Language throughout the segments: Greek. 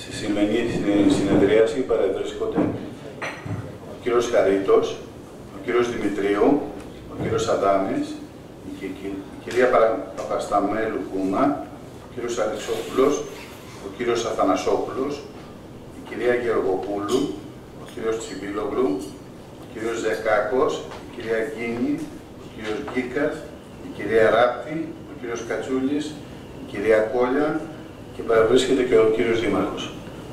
Στη σημερινή συνεδρίαση παρευρίσκονται ο κύριος Χαρίτος, ο κύριος Δημητρίου, ο κύριος Αδάμης, η κυρία Παπασταμέλου Κούμα, ο κύριος Αλεξόπουλος, ο κύριος Αθανασόπουλος, η κυρία Γεωργοπούλου, ο κύριος Τσιμπίλογλου, ο κύριος Ζεκάκος, η κυρία Γκίνη, ο κύριος Γκίκας, η κυρία Ράπτη, ο κύριος Κατσούλης, η κυρία Κόλια και παραβρίσκεται και ο κύριος Δήμαρχος.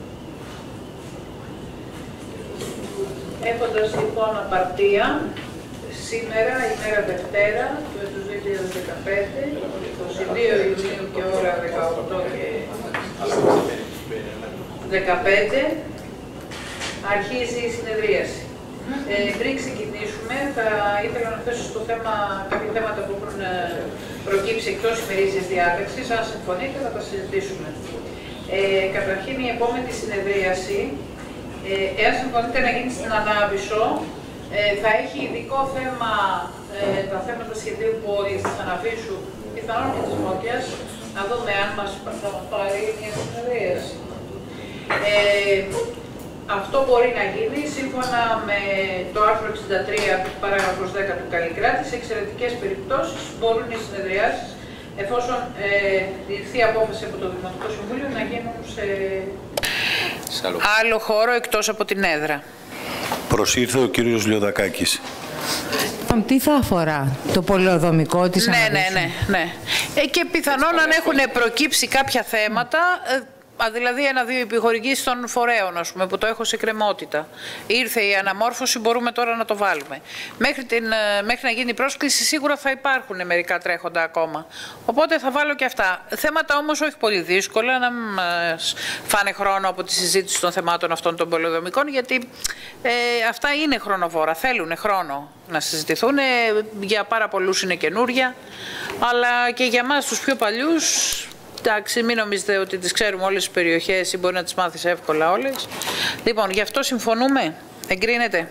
Έχοντας λοιπόν απαρτία, σήμερα, ημέρα Δευτέρα, του έτους 2015, 22 Ιουνίου και ώρα 18 και 15, αρχίζει η συνεδρίαση. Πριν ξεκινήσουμε, θα ήθελα να θέσω στο θέμα κάποια θέματα που έχουν προκύψει εκτός ημερήσιας διάταξης. Αν συμφωνείτε, θα τα συζητήσουμε. Καταρχήν, η επόμενη συνεδρίαση, εάν συμφωνείτε να γίνει στην Ανάβησο, θα έχει ειδικό θέμα τα θέματα σχεδίου πόλης της Αναβίσου, πιθανόν και της Μόκιας, να δούμε αν μας πάρει μια συνεδρίαση. Αυτό μπορεί να γίνει σύμφωνα με το άρθρο 63, παράγραφος 10 του Καλλικράτη. Σε εξαιρετικές περιπτώσεις μπορούν οι συνεδριάσεις, εφόσον ληφθεί απόφαση από το Δημοτικό Συμβούλιο, να γίνουν σε άλλο χώρο εκτός από την έδρα. Προσήρθε ο κύριος Λιωδακάκης. Τι θα αφορά, το πολεοδομικό της Αναβίσου? Ναι. Και πιθανόν αν έχουν προκύψει κάποια θέματα, δηλαδή ένα-δύο επιχορηγήσεις των φορέων, ας πούμε, που το έχω σε κρεμότητα. Ήρθε η αναμόρφωση, μπορούμε τώρα να το βάλουμε. Μέχρι να γίνει η πρόσκληση σίγουρα θα υπάρχουν μερικά τρέχοντα ακόμα. Οπότε θα βάλω και αυτά. Θέματα όμως όχι πολύ δύσκολα, να μην μας φάνε χρόνο από τη συζήτηση των θεμάτων αυτών των πολεοδομικών, γιατί αυτά είναι χρονοβόρα, θέλουν χρόνο να συζητηθούν. Για πάρα πολλούς είναι καινούρια, αλλά και για μας τους πιο παλιούς. Εντάξει, μην νομίζετε ότι τις ξέρουμε όλες τις περιοχές ή μπορεί να τις μάθεις εύκολα όλες. Λοιπόν, γι' αυτό συμφωνούμε. Εγκρίνεται.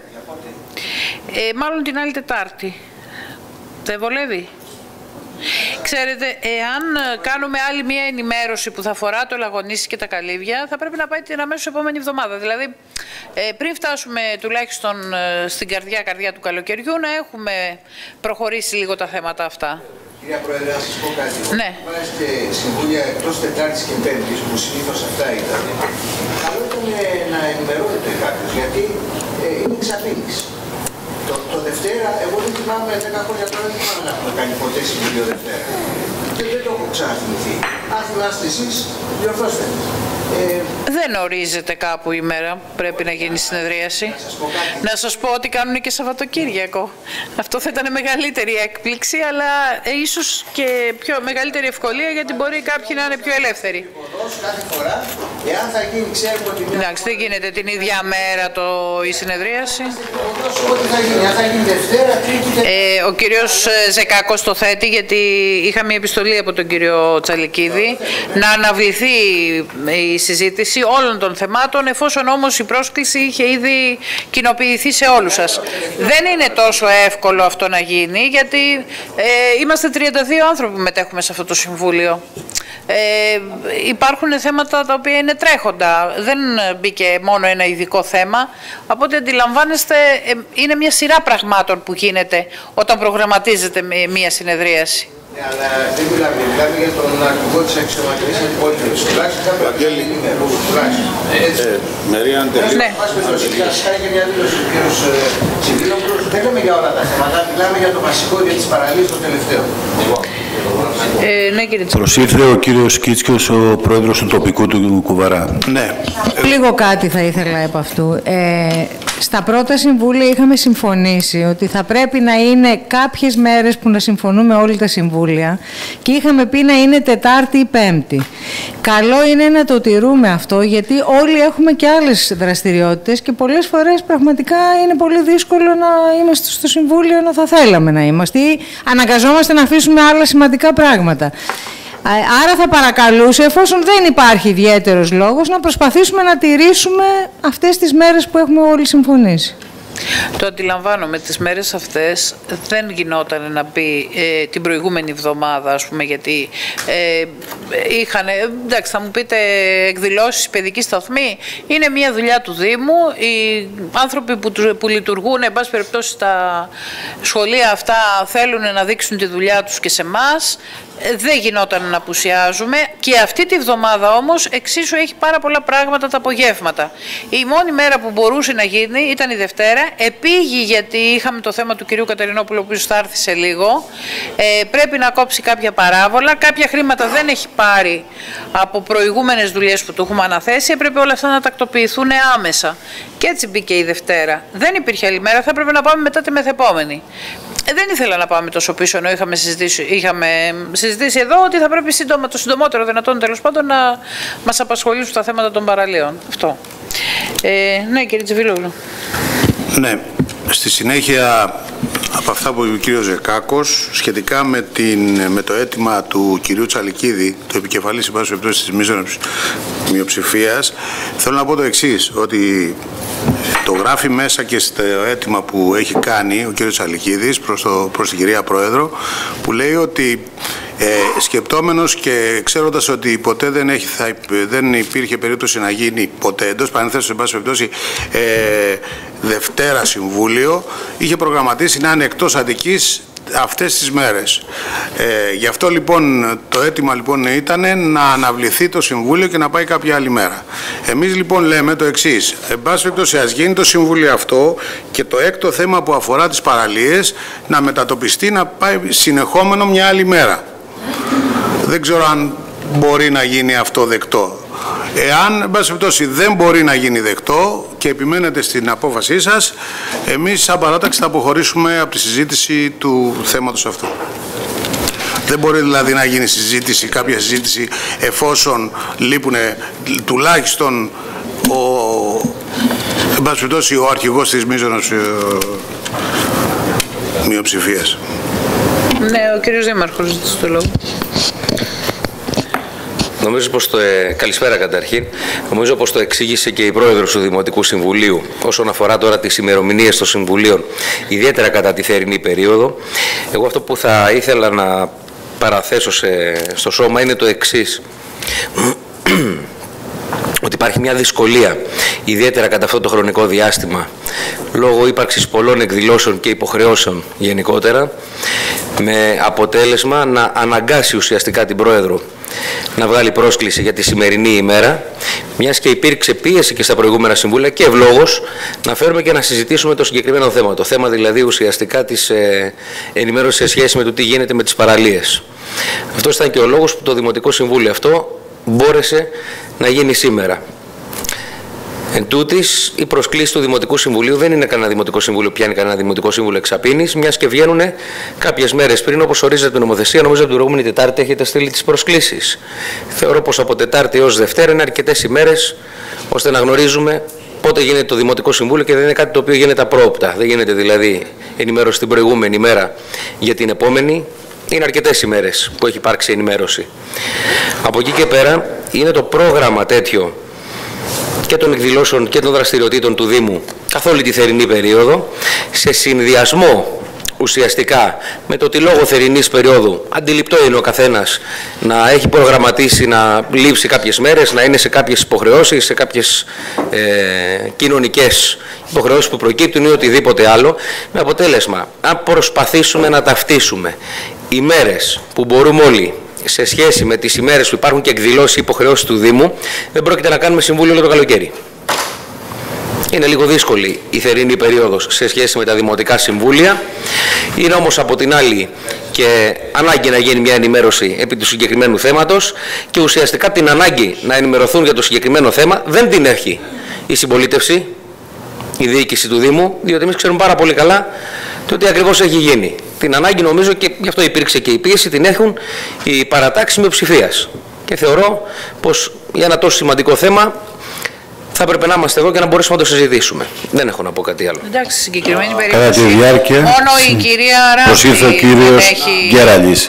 Μάλλον την άλλη Τετάρτη. Δεν βολεύει? Ξέρετε, εάν κάνουμε άλλη μία ενημέρωση που θα αφορά το Λαγονίσι και τα Καλύβια, θα πρέπει να πάει την αμέσως επόμενη εβδομάδα. Δηλαδή, πριν φτάσουμε τουλάχιστον στην καρδιά του καλοκαιριού, να έχουμε προχωρήσει λίγο τα θέματα αυτά. Κυρία Πρόεδρε, να σας πω κάτι. Ναι. Βάζετε συμβούλια εκτός Τετάρτης και Πέμπτης, που συνήθως αυτά ήταν. Καλό ήταν να ενημερώνεται κάποιος, γιατί είναι εξαπίνης. Το Δευτέρα, εγώ δεν θυμάμαι 10 χρόνια τώρα, δεν θυμάμαι να έχουμε κάνει ποτέ συμβούλιο Δευτέρα. Και δεν το έχω ξαναθυμηθεί. Αν θυμάστε εσείς, διορθώστε. Δεν ορίζεται κάπου η μέρα που πρέπει να γίνει συνεδρίαση. Να σας πω ότι κάνουν και Σαββατοκύριακο. Αυτό θα ήταν μεγαλύτερη έκπληξη, αλλά ίσως και πιο μεγαλύτερη ευκολία, γιατί μπορεί κάποιοι να είναι πιο ελεύθεροι. Κάθε φορά, εάν θα γίνει, ξέρουμε ότι... Εντάξει, δεν γίνεται την ίδια μέρα η συνεδρίαση. Ό,τι θα γίνει, αν θα γίνει Δευτέρα, Τρίτη... Ο κύριος Ζεκάκος το θέτει, γιατί είχα μια επιστολή από τον κύριο Τσαλικίδη να αναβληθεί η συζήτηση όλων των θεμάτων, εφόσον όμως η πρόσκληση είχε ήδη κοινοποιηθεί σε όλους σας. Δεν είναι τόσο εύκολο αυτό να γίνει, γιατί είμαστε 32 άνθρωποι που μετέχουμε σε αυτό το Συμβούλιο. Υπάρχουν θέματα τα οποία είναι τρέχοντα. Δεν μπήκε μόνο ένα ειδικό θέμα. Από ό,τι αντιλαμβάνεστε, είναι μια σειρά πραγμάτων που γίνεται όταν προγραμματίζεται μια συνεδρίαση. Ναι, αλλά δεν μιλάμε για τον αρχηγό της αξιωματικής αντιπολίτευσης. Τουλάχιστον θα πρέπει να γίνει ημερούς, τουλάχιστον. Μερία Αντελή. Ναι. Σας κάνει και μια δήλωση ο κύριος Τσιμπίλογλους. Δεν λέμε για όλα τα θέματα, μιλάμε για το βασικό, για τις παραλίες το τελευταίο. Ναι, κύριε Τσιμπίλογλου. Προσήρθε ο κύριος Κίτσκιος, ο πρόεδρος του τοπικού του Κουβαρά. Ναι. Λίγο κάτι θα ήθελα επ' αυτού. Στα πρώτα συμβούλια είχαμε συμφωνήσει ότι θα πρέπει να είναι κάποιες μέρες που να συμφωνούμε όλοι τα συμβούλια και είχαμε πει να είναι Τετάρτη ή Πέμπτη. Καλό είναι να το τηρούμε αυτό, γιατί όλοι έχουμε και άλλες δραστηριότητες και πολλές φορές πραγματικά είναι πολύ δύσκολο να είμαστε στο συμβούλιο να θα θέλαμε να είμαστε ή αναγκαζόμαστε να αφήσουμε άλλα σημαντικά πράγματα. Άρα θα παρακαλούσε, εφόσον δεν υπάρχει ιδιαίτερος λόγος, να προσπαθήσουμε να τηρήσουμε αυτές τις μέρες που έχουμε όλοι συμφωνήσει. Το αντιλαμβάνομαι, τις μέρες αυτές δεν γινόταν να μπει την προηγούμενη εβδομάδα, ας πούμε, γιατί είχαν, εντάξει, θα μου πείτε, εκδηλώσεις, παιδική σταθμή, είναι μια δουλειά του Δήμου, οι άνθρωποι που λειτουργούν, εν πάση περιπτώσει, στα σχολεία αυτά θέλουν να δείξουν τη δουλειά τους και σε εμάς. Δεν γινόταν να απουσιάζουμε και αυτή τη βδομάδα όμως εξίσου έχει πάρα πολλά πράγματα τα απογεύματα. Η μόνη μέρα που μπορούσε να γίνει ήταν η Δευτέρα. Επήγει γιατί είχαμε το θέμα του κυρίου Κατερινόπουλου, ο οποίος θα έρθει σε λίγο. Πρέπει να κόψει κάποια παράβολα. Κάποια χρήματα δεν έχει πάρει από προηγούμενες δουλειές που του έχουμε αναθέσει. Έπρεπε όλα αυτά να τακτοποιηθούν άμεσα. Και έτσι μπήκε η Δευτέρα. Δεν υπήρχε άλλη μέρα, θα έπρεπε να πάμε μετά τη μεθεπόμενη. Δεν ήθελα να πάμε τόσο πίσω, ενώ είχαμε συζητήσει εδώ ότι θα πρέπει σύντομα, το συντομότερο δυνατόν τέλος πάντων, να μας απασχολήσουν τα θέματα των παραλίων. Αυτό. Ναι, κύριε Τσιβίλογλου. Ναι, στη συνέχεια από αυτά που είπε ο κύριος Ζεκάκος, σχετικά με το αίτημα του κυρίου Τσαλικίδη, του επικεφαλής εν πάση περιπτώσει της μείζωνος μειοψηφίας, θέλω να πω το εξής, ότι το γράφει μέσα και στο αίτημα που έχει κάνει ο κύριος Τσαλικίδης προς την κυρία Πρόεδρο, που λέει ότι σκεπτόμενος και ξέροντας ότι ποτέ δεν υπήρχε περίπτωση να γίνει ποτέ, εντός παρενθέσεως, εν πάση περιπτώσει, Δευτέρα Συμβούλιο, είχε προγραμματίσει να είναι εκτός Αττικής αυτές τις μέρες. Γι' αυτό λοιπόν το αίτημα λοιπόν ήταν να αναβληθεί το Συμβούλιο και να πάει κάποια άλλη μέρα. Εμείς λοιπόν λέμε το εξής: εν πάση περιπτώσει, ας γίνει το Συμβούλιο αυτό και το έκτο θέμα που αφορά τις παραλίες να μετατοπιστεί, να πάει συνεχόμενο μια άλλη μέρα. Δεν ξέρω αν μπορεί να γίνει αυτό δεκτό. Εάν, εν πάση περιπτώσει, δεν μπορεί να γίνει δεκτό και επιμένετε στην απόφασή σας, εμείς σαν παράταξη θα αποχωρήσουμε από τη συζήτηση του θέματος αυτού. Δεν μπορεί δηλαδή να γίνει κάποια συζήτηση, εφόσον λείπουν τουλάχιστον εν πάση περιπτώσει, ο αρχηγός της μείζωνος μειοψηφίας. Ναι, ο κύριος Δήμαρχος ζήτησε το λόγο. Νομίζω πως καλησπέρα καταρχήν. Νομίζω πως το εξήγησε και η Πρόεδρος του Δημοτικού Συμβουλίου όσον αφορά τώρα τις ημερομηνίες των Συμβουλίων, ιδιαίτερα κατά τη θερινή περίοδο. Εγώ αυτό που θα ήθελα να παραθέσω στο σώμα είναι το εξής. Ότι υπάρχει μια δυσκολία, ιδιαίτερα κατά αυτό το χρονικό διάστημα, λόγω ύπαρξης πολλών εκδηλώσεων και υποχρεώσεων γενικότερα, με αποτέλεσμα να αναγκάσει ουσιαστικά την Πρόεδρο να βγάλει πρόσκληση για τη σημερινή ημέρα, μιας και υπήρξε πίεση και στα προηγούμενα συμβούλια και ευλόγως να φέρουμε και να συζητήσουμε το συγκεκριμένο θέμα. Το θέμα δηλαδή ουσιαστικά της ενημέρωσης σε σχέση με το τι γίνεται με τις παραλίες. Αυτός ήταν και ο λόγος που το Δημοτικό Συμβούλιο αυτό μπόρεσε να γίνει σήμερα. Εν τούτης, η προσκλήση του Δημοτικού Συμβουλίου δεν είναι κανένα Δημοτικό Συμβούλιο, πιάνει κανένα Δημοτικό Συμβούλιο εξαπίνης, μιας και βγαίνουν κάποιες μέρες πριν, όπως ορίζεται η νομοθεσία. Νομίζω ότι την προηγούμενη Τετάρτη έχετε στείλει τις προσκλήσεις. Θεωρώ πως από Τετάρτη έως Δευτέρα είναι αρκετές ημέρες ώστε να γνωρίζουμε πότε γίνεται το Δημοτικό Συμβούλιο και δεν είναι κάτι το οποίο γίνεται απρόοπτα. Δεν γίνεται δηλαδή ενημέρωση την προηγούμενη μέρα για την επόμενη. Είναι αρκετές ημέρες που έχει υπάρξει ενημέρωση. Από εκεί και πέρα είναι το πρόγραμμα τέτοιο και των εκδηλώσεων και των δραστηριοτήτων του Δήμου καθ' όλη τη θερινή περίοδο, σε συνδυασμό ουσιαστικά με το ότι λόγω θερινής περίοδου αντιληπτό είναι ο καθένας να έχει προγραμματίσει να λείψει κάποιες μέρες, να είναι σε κάποιες υποχρεώσεις, σε κάποιες κοινωνικές υποχρεώσεις που προκύπτουν ή οτιδήποτε άλλο, με αποτέλεσμα αν προσπαθήσουμε να ταυτίσουμε οι μέρες που μπορούμε όλοι σε σχέση με τις ημέρες που υπάρχουν και εκδηλώσεις υποχρεώσεις του Δήμου, δεν πρόκειται να κάνουμε συμβούλιο όλο το καλοκαίρι. Είναι λίγο δύσκολη η θερινή περίοδος σε σχέση με τα δημοτικά συμβούλια. Είναι όμως από την άλλη και ανάγκη να γίνει μια ενημέρωση επί του συγκεκριμένου θέματος και ουσιαστικά την ανάγκη να ενημερωθούν για το συγκεκριμένο θέμα δεν την έχει η συμπολίτευση, η διοίκηση του Δήμου, διότι εμείς ξέρουμε πάρα πολύ καλά το τι ακριβώς έχει γίνει. Την ανάγκη νομίζω, και γι' αυτό υπήρξε και η πίεση, την έχουν οι παρατάξεις μειοψηφίας. Και θεωρώ πως για ένα τόσο σημαντικό θέμα θα έπρεπε να είμαστε εδώ και να μπορέσουμε να το συζητήσουμε. Δεν έχω να πω κάτι άλλο. Εντάξει, συγκεκριμένη περίπτωση. Κατά τη διάρκεια μόνο η κυρία Ράμπη προσήλθε ο κύριος Γκέραλης.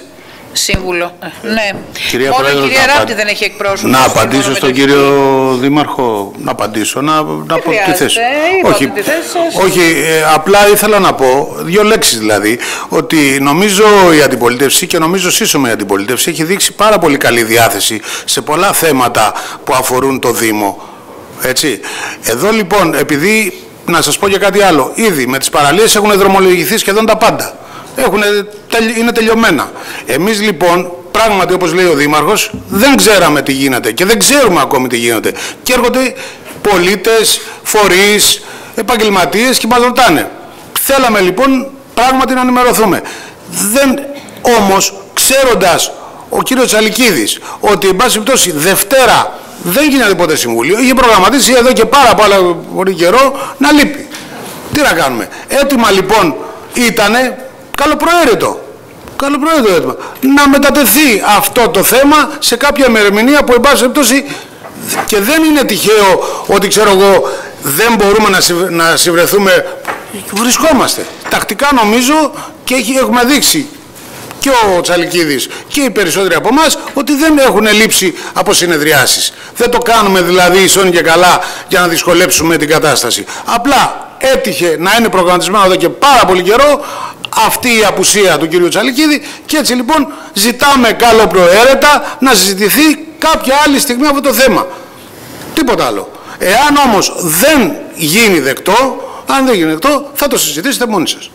σύμβουλο. Ναι. Κυρία Μόνο Πρόεδρε, η κυρία Ράπτη δεν έχει εκπρόσωπο. Να απαντήσω στον κύριο Δήμαρχο, να απαντήσω, να πω τη θέση. Όχι, όχι, απλά ήθελα να πω δύο λέξεις δηλαδή, ότι νομίζω η αντιπολίτευση και νομίζω σύσσωμα η αντιπολίτευση έχει δείξει πάρα πολύ καλή διάθεση σε πολλά θέματα που αφορούν το Δήμο. Έτσι. Εδώ λοιπόν, επειδή, να σας πω και κάτι άλλο, ήδη με τις παραλίες έχουν δρομολογηθεί σχεδόν τα πάντα. Είναι τελειωμένα. Εμείς λοιπόν, πράγματι όπως λέει ο Δήμαρχος, δεν ξέραμε τι γίνεται και δεν ξέρουμε ακόμη τι γίνεται. Και έρχονται πολίτες, φορείς, επαγγελματίες και μας ρωτάνε. Θέλαμε λοιπόν πράγματι να ενημερωθούμε. Όμως, ξέροντας ο κύριος Τσαλικίδης ότι εν πάση περιπτώσει Δευτέρα δεν γίνεται ποτέ συμβούλιο, είχε προγραμματίσει εδώ και πάρα πολύ καιρό να λείπει. Τι να κάνουμε. Έτοιμα λοιπόν ήτανε καλοπροαίρετο έτοιμα να μετατεθεί αυτό το θέμα σε κάποια ημερομηνία που εν πάση περιπτώσει, και δεν είναι τυχαίο ότι ξέρω εγώ δεν μπορούμε να συμβρεθούμε, βρισκόμαστε τακτικά νομίζω και έχουμε δείξει και ο Τσαλικίδης και οι περισσότεροι από εμάς ότι δεν έχουν λείψει από συνεδριάσεις. Δεν το κάνουμε δηλαδή σώνει και καλά για να δυσκολέψουμε την κατάσταση. Απλά έτυχε να είναι προγραμματισμένο εδώ και πάρα πολύ καιρό αυτή η απουσία του κυρίου Τσαλικίδη και έτσι λοιπόν ζητάμε καλοπροαίρετα να συζητηθεί κάποια άλλη στιγμή αυτό το θέμα. Τίποτα άλλο. Εάν όμως δεν γίνει δεκτό, θα το συζητήσετε μόνοι σας.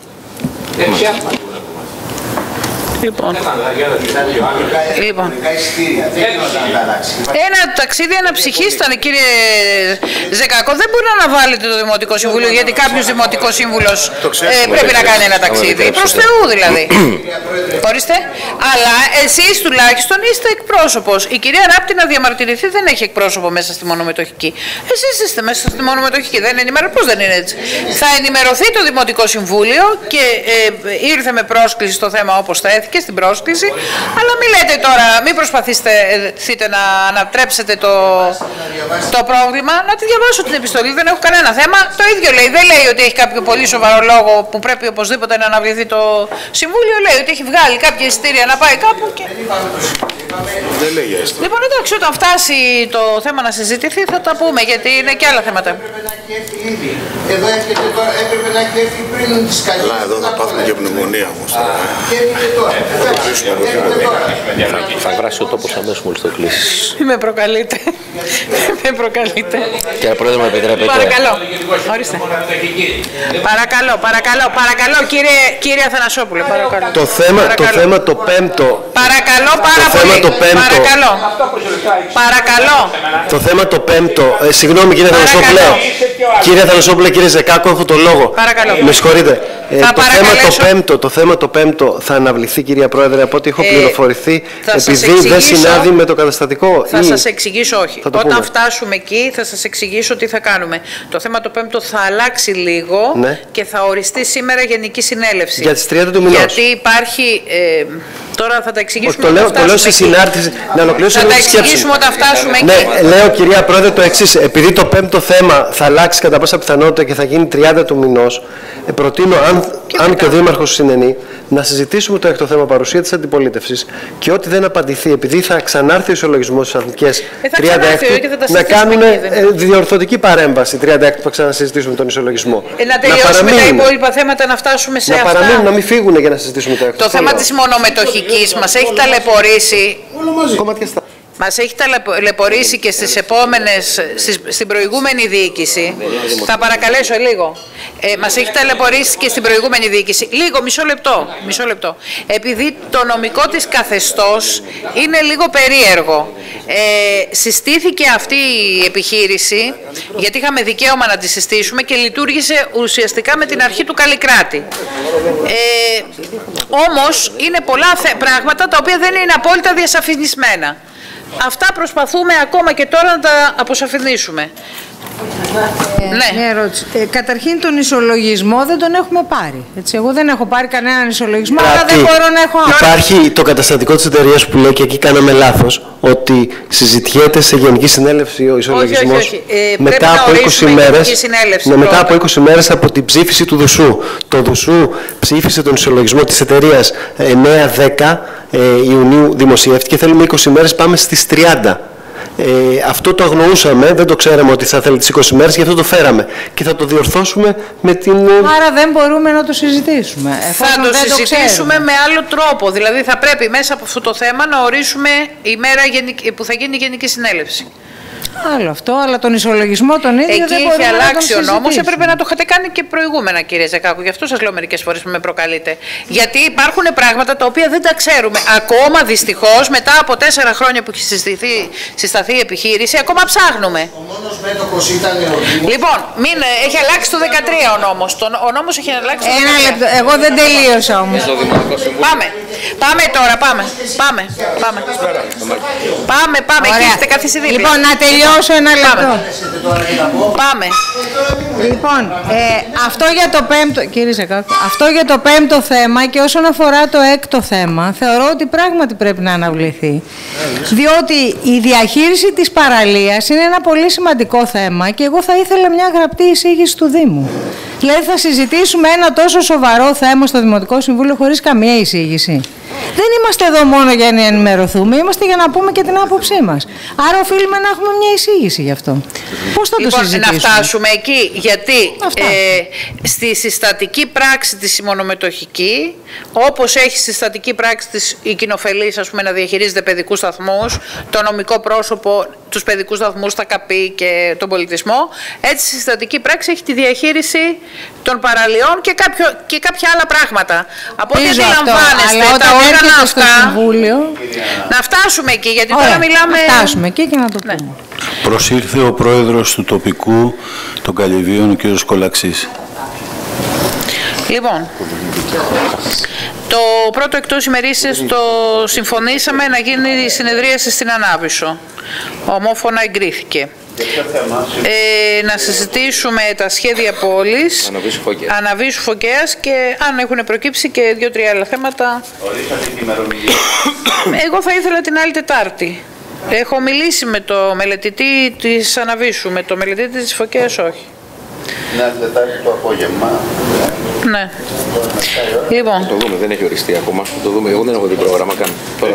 Λοιπόν. Ένα ταξίδι αναψυχής ήταν, κύριε Ζεκάκο. Δεν μπορεί να αναβάλλετε το Δημοτικό Συμβούλιο γιατί κάποιος Δημοτικός Σύμβουλος πρέπει να κάνει ένα ταξίδι. Προς Θεού δηλαδή. Ορίστε. Αλλά εσείς τουλάχιστον είστε εκπρόσωπος. Η κυρία Ράπτη να διαμαρτυρηθεί δεν έχει εκπρόσωπο μέσα στη μονομετοχική. Εσείς είστε μέσα στη μονομετοχική. Δεν ενημερωθεί. Πώς δεν είναι έτσι. Θα ενημερωθεί το Δημοτικό Συμβούλιο και ήρθε με πρόσκληση στο θέμα όπως θα έθηκε στην πρόσκληση, αλλά μην λέτε τώρα, μην προσπαθήσετε να ανατρέψετε το πρόβλημα. Να τη διαβάσω την επιστολή, δεν έχω κανένα θέμα. Το ίδιο λέει, δεν λέει ότι έχει κάποιο πολύ σοβαρό λόγο που πρέπει οπωσδήποτε να αναβληθεί το Συμβούλιο. Λέει ότι έχει βγάλει κάποια εισιτήρια να πάει κάπου και... Δεν λέει έτσι. Λοιπόν, εντάξει, όταν φτάσει το θέμα να συζητηθεί θα τα πούμε, γιατί είναι και άλλα θέματα. Εδώ έρχεται τώρα, έπρεπε να έχει έρθει πριν τις καλές. Αλλά εδώ θα πάθουμε και πνευμονία όμως τώρα. Και έρχεται τώρα. Θα βράσει ο τόπος αμέσως μόλις το κλείσεις. Μην με προκαλείτε. Με προκαλείτε. Κύριε Πρόεδρε, με επιτρέπετε. Παρακαλώ. Ορίστε. Παρακαλώ, κύριε Αθανασόπουλε. Παρακαλώ. Το θέμα το πέμπτο. Παρακαλώ πάρα πολύ. Παρακαλώ. Το θέμα το πέμπτο. Συγγνώμη κύριε Αθανασόπουλε. Κύριε Αθανασόπουλε, κύριε Ζεκάκο, έχω το λόγο. Παρακαλώ. Με συγχωρείτε. Το θέμα το πέμπτο θα αναβληθεί, κυρία Πρόεδρε, από ό,τι έχω πληροφορηθεί, επειδή δεν συνάδει με το καταστατικό. Θα σας εξηγήσω, όχι. Όταν φτάσουμε εκεί θα σας εξηγήσω τι θα κάνουμε. Το θέμα το πέμπτο θα αλλάξει λίγο και θα οριστεί σήμερα Γενική Συνέλευση. Για τις 30 του μηνός. Γιατί υπάρχει... τώρα θα τα εξηγήσουμε το λέω σε συνάρτηση, να ολοκληρώσω θα τα εξηγήσουμε όταν φτάσουμε εκεί. Ναι, λέω κυρία Πρόεδρε το εξής. Επειδή το πέμπτο θέμα θα αλλάξει κατά πάσα πιθανότητα και θα γίνει 30 του μηνός, προτείνω, αν και ο Δήμαρχος συνενεί, να συζητήσουμε το έκτο θέμα παρουσία της αντιπολίτευσης και ό,τι δεν απαντηθεί, επειδή θα ξανάρθει ο ισολογισμός στις Αθηνικές 36, να κάνουν διορθωτική παρέμβαση 36 που θα ξανασυζητήσουμε τον ισολογισμό. Να τελειώσουμε τα υπόλοιπα θέματα, να φτάσουμε σε αυτά. Να παραμείνουν, να μην φύγουν για να συζητήσουμε το έκτο. Το θέμα της μονομετοχικής μας έχει ταλαιπωρήσει. Μας έχει ταλαιπωρήσει και στην προηγούμενη διοίκηση. Θα παρακαλέσω λίγο. Μας έχει ταλαιπωρήσει και στην προηγούμενη διοίκηση. Λίγο, μισό λεπτό. Επειδή το νομικό της καθεστώς είναι λίγο περίεργο. Συστήθηκε αυτή η επιχείρηση, γιατί είχαμε δικαίωμα να τη συστήσουμε και λειτουργήσε ουσιαστικά με την αρχή του Καλλικράτη. Όμως είναι πολλά πράγματα τα οποία δεν είναι απόλυτα διασαφηνισμένα. Αυτά προσπαθούμε ακόμα και τώρα να τα αποσαφηνίσουμε. Ναι. Μια ερώτηση. Καταρχήν τον ισολογισμό δεν τον έχουμε πάρει. Έτσι, εγώ δεν έχω πάρει κανέναν ισολογισμό, αλλά δεν μπορώ να έχω... Υπάρχει το καταστατικό της εταιρείας που λέει, και εκεί κάναμε λάθος, ότι συζητιέται σε Γενική Συνέλευση ο ισολογισμός όχι. Μετά από 20 μέρες, μετά από 20 μέρες από την ψήφιση του ΔΟΣΟΥ. Το ΔΟΣΟΥ ψήφισε τον ισολογισμό της εταιρείας 9-10 Ιουνίου δημοσιεύτηκε. Θέλουμε 20 μέρες, πάμε στις 30. Αυτό το αγνοούσαμε, δεν το ξέραμε ότι θα θέλει τις 20 μέρες, γι' αυτό το φέραμε. Και θα το διορθώσουμε με την... Άρα δεν μπορούμε να το συζητήσουμε. Θα το συζητήσουμε με άλλο τρόπο. Δηλαδή θα πρέπει μέσα από αυτό το θέμα να ορίσουμε η μέρα που θα γίνει η Γενική Συνέλευση. Άλλο αυτό, αλλά τον ισολογισμό τον ίδιο εκεί δεν μπορούμε είχε να αλλάξει τον ο νόμος, συζητήσουμε. έπρεπε να το είχατε κάνει και προηγούμενα, κύριε Ζεκάκου. Γι' αυτό σας λέω μερικές φορές που με προκαλείτε. Γιατί υπάρχουν πράγματα τα οποία δεν τα ξέρουμε. Ακόμα δυστυχώς, μετά από 4 χρόνια που έχει συσταθεί η επιχείρηση, ακόμα ψάχνουμε. Ο μόνος μέτοχος ήταν ο Δήμος. Λοιπόν, έχει αλλάξει το 13 ο νόμος. Ο νόμος έχει αλλάξει το 13. Ένα λεπτό, εγώ δεν τελείωσα όμως. Πάμε τώρα, πάμε. Εκεί έχετε καθίσει δίπλα. Λοιπόν, να τελειώσω ένα λεπτό. Πάμε. Λοιπόν, αυτό για το πέμπτο, κύριε Ζεκάκου, αυτό για το πέμπτο θέμα και όσον αφορά το έκτο θέμα, θεωρώ ότι πράγματι πρέπει να αναβληθεί. Διότι η διαχείριση της παραλίας είναι ένα πολύ σημαντικό θέμα και εγώ θα ήθελα μια γραπτή εισήγηση του Δήμου. Δηλαδή θα συζητήσουμε ένα τόσο σοβαρό θέμα στο Δημοτικό Συμβούλιο χωρίς καμία εισήγηση. Δεν είμαστε εδώ μόνο για να ενημερωθούμε, είμαστε για να πούμε και την άποψή μας. Άρα οφείλουμε να έχουμε μια εισήγηση γι' αυτό. Πώς θα το συζητήσουμε? Να φτάσουμε εκεί, γιατί στη συστατική πράξη της ημονομετοχική, όπως έχει συστατική πράξη της η κοινοφελής, ας πούμε, να διαχειρίζεται παιδικούς σταθμούς, το νομικό πρόσωπο, τους παιδικούς σταθμούς, τα ΚΑΠΗ και τον πολιτισμό, έτσι η συστατική πράξη έχει τη διαχείριση των παραλιών και κάποια άλλα πράγματα. Από ό,τι αντιλαμβάνεστε, τα όργανα αυτά, να φτάσουμε εκεί, γιατί τώρα μιλάμε... Να φτάσουμε εκεί και να το πούμε. Ναι. Προσήλθε ο πρόεδρος του τοπικού των Καλυβίων, ο κ. Κολαξής. Λοιπόν, το πρώτο εκτός ημερήσιας το συμφωνήσαμε να γίνει η συνεδρίαση στην Ανάβησο. Ομόφωνα εγκρίθηκε. Να συζητήσουμε τα σχέδια πόλης, Αναβίσου Φωκέας και αν έχουν προκύψει και 2-3 άλλα θέματα. Εγώ θα ήθελα την άλλη Τετάρτη. Έχω μιλήσει με το μελετητή της Αναβίσου, με το μελετητή της Φωκέας όχι. Την άλλη Τετάρτη το απόγευμα. Ναι. Λοιπόν. Το δούμε, δεν έχει οριστεί ακόμα. Το δούμε, εγώ δεν έχω δει πρόγραμμα καν.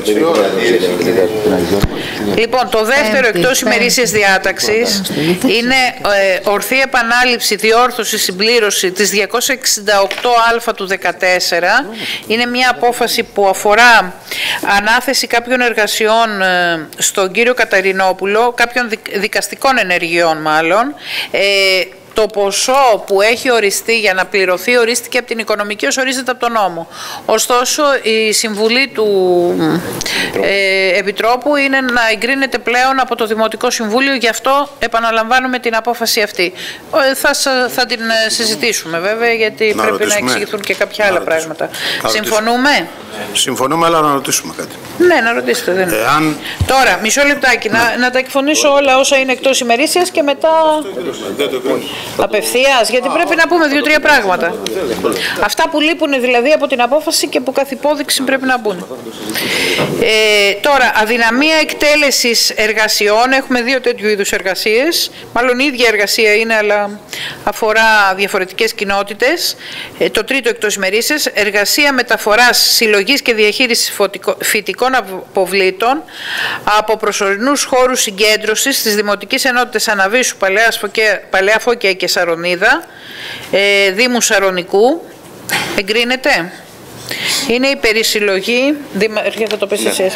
Λοιπόν, το δεύτερο εκτός ημερήσιας διάταξης είναι ορθή επανάληψη, διόρθωση, συμπλήρωση της 268α του 2014. Είναι μια απόφαση που αφορά ανάθεση κάποιων εργασιών στον κύριο Καταρινόπουλο, κάποιων δικαστικών ενεργειών μάλλον. Το ποσό που έχει οριστεί για να πληρωθεί ορίστηκε από την Οικονομική ως ορίζεται από τον νόμο. Ωστόσο, η συμβουλή του Επιτρόπου είναι να εγκρίνεται πλέον από το Δημοτικό Συμβούλιο, γι' αυτό επαναλαμβάνουμε την απόφαση αυτή. Θα την συζητήσουμε βέβαια, γιατί πρέπει να εξηγηθούν και κάποια άλλα πράγματα. Συμφωνούμε? Συμφωνούμε, αλλά να ρωτήσουμε κάτι. Ναι, να ρωτήσετε. Δεν Τώρα, μισό λεπτάκι, να τα εκφωνήσω όλα όσα είναι εκτός ημερήσιας και μετά... Απευθείας, γιατί πρέπει να πούμε 2-3 πράγματα. Αυτά που λείπουν δηλαδή από την απόφαση και που καθ' υπόδειξη πρέπει να μπουν. Τώρα, αδυναμία εκτέλεσης εργασιών. Έχουμε 2 τέτοιου είδους εργασίες. Μάλλον η ίδια εργασία είναι, αλλά αφορά διαφορετικές κοινότητες. Το τρίτο εκτός ημερήσιας, εργασία μεταφοράς, συλλογής και διαχείρισης φυτικών αποβλήτων από προσωρινούς χώρους συγκέντρωσης στις Δημοτικές Ενότητες Αναβίσου, Παλαιά Φώκια και Σαρονίδα, Δήμου Σαρονικού. Εγκρίνεται. Είναι η περισυλλογή. Θα το πεις εσύ.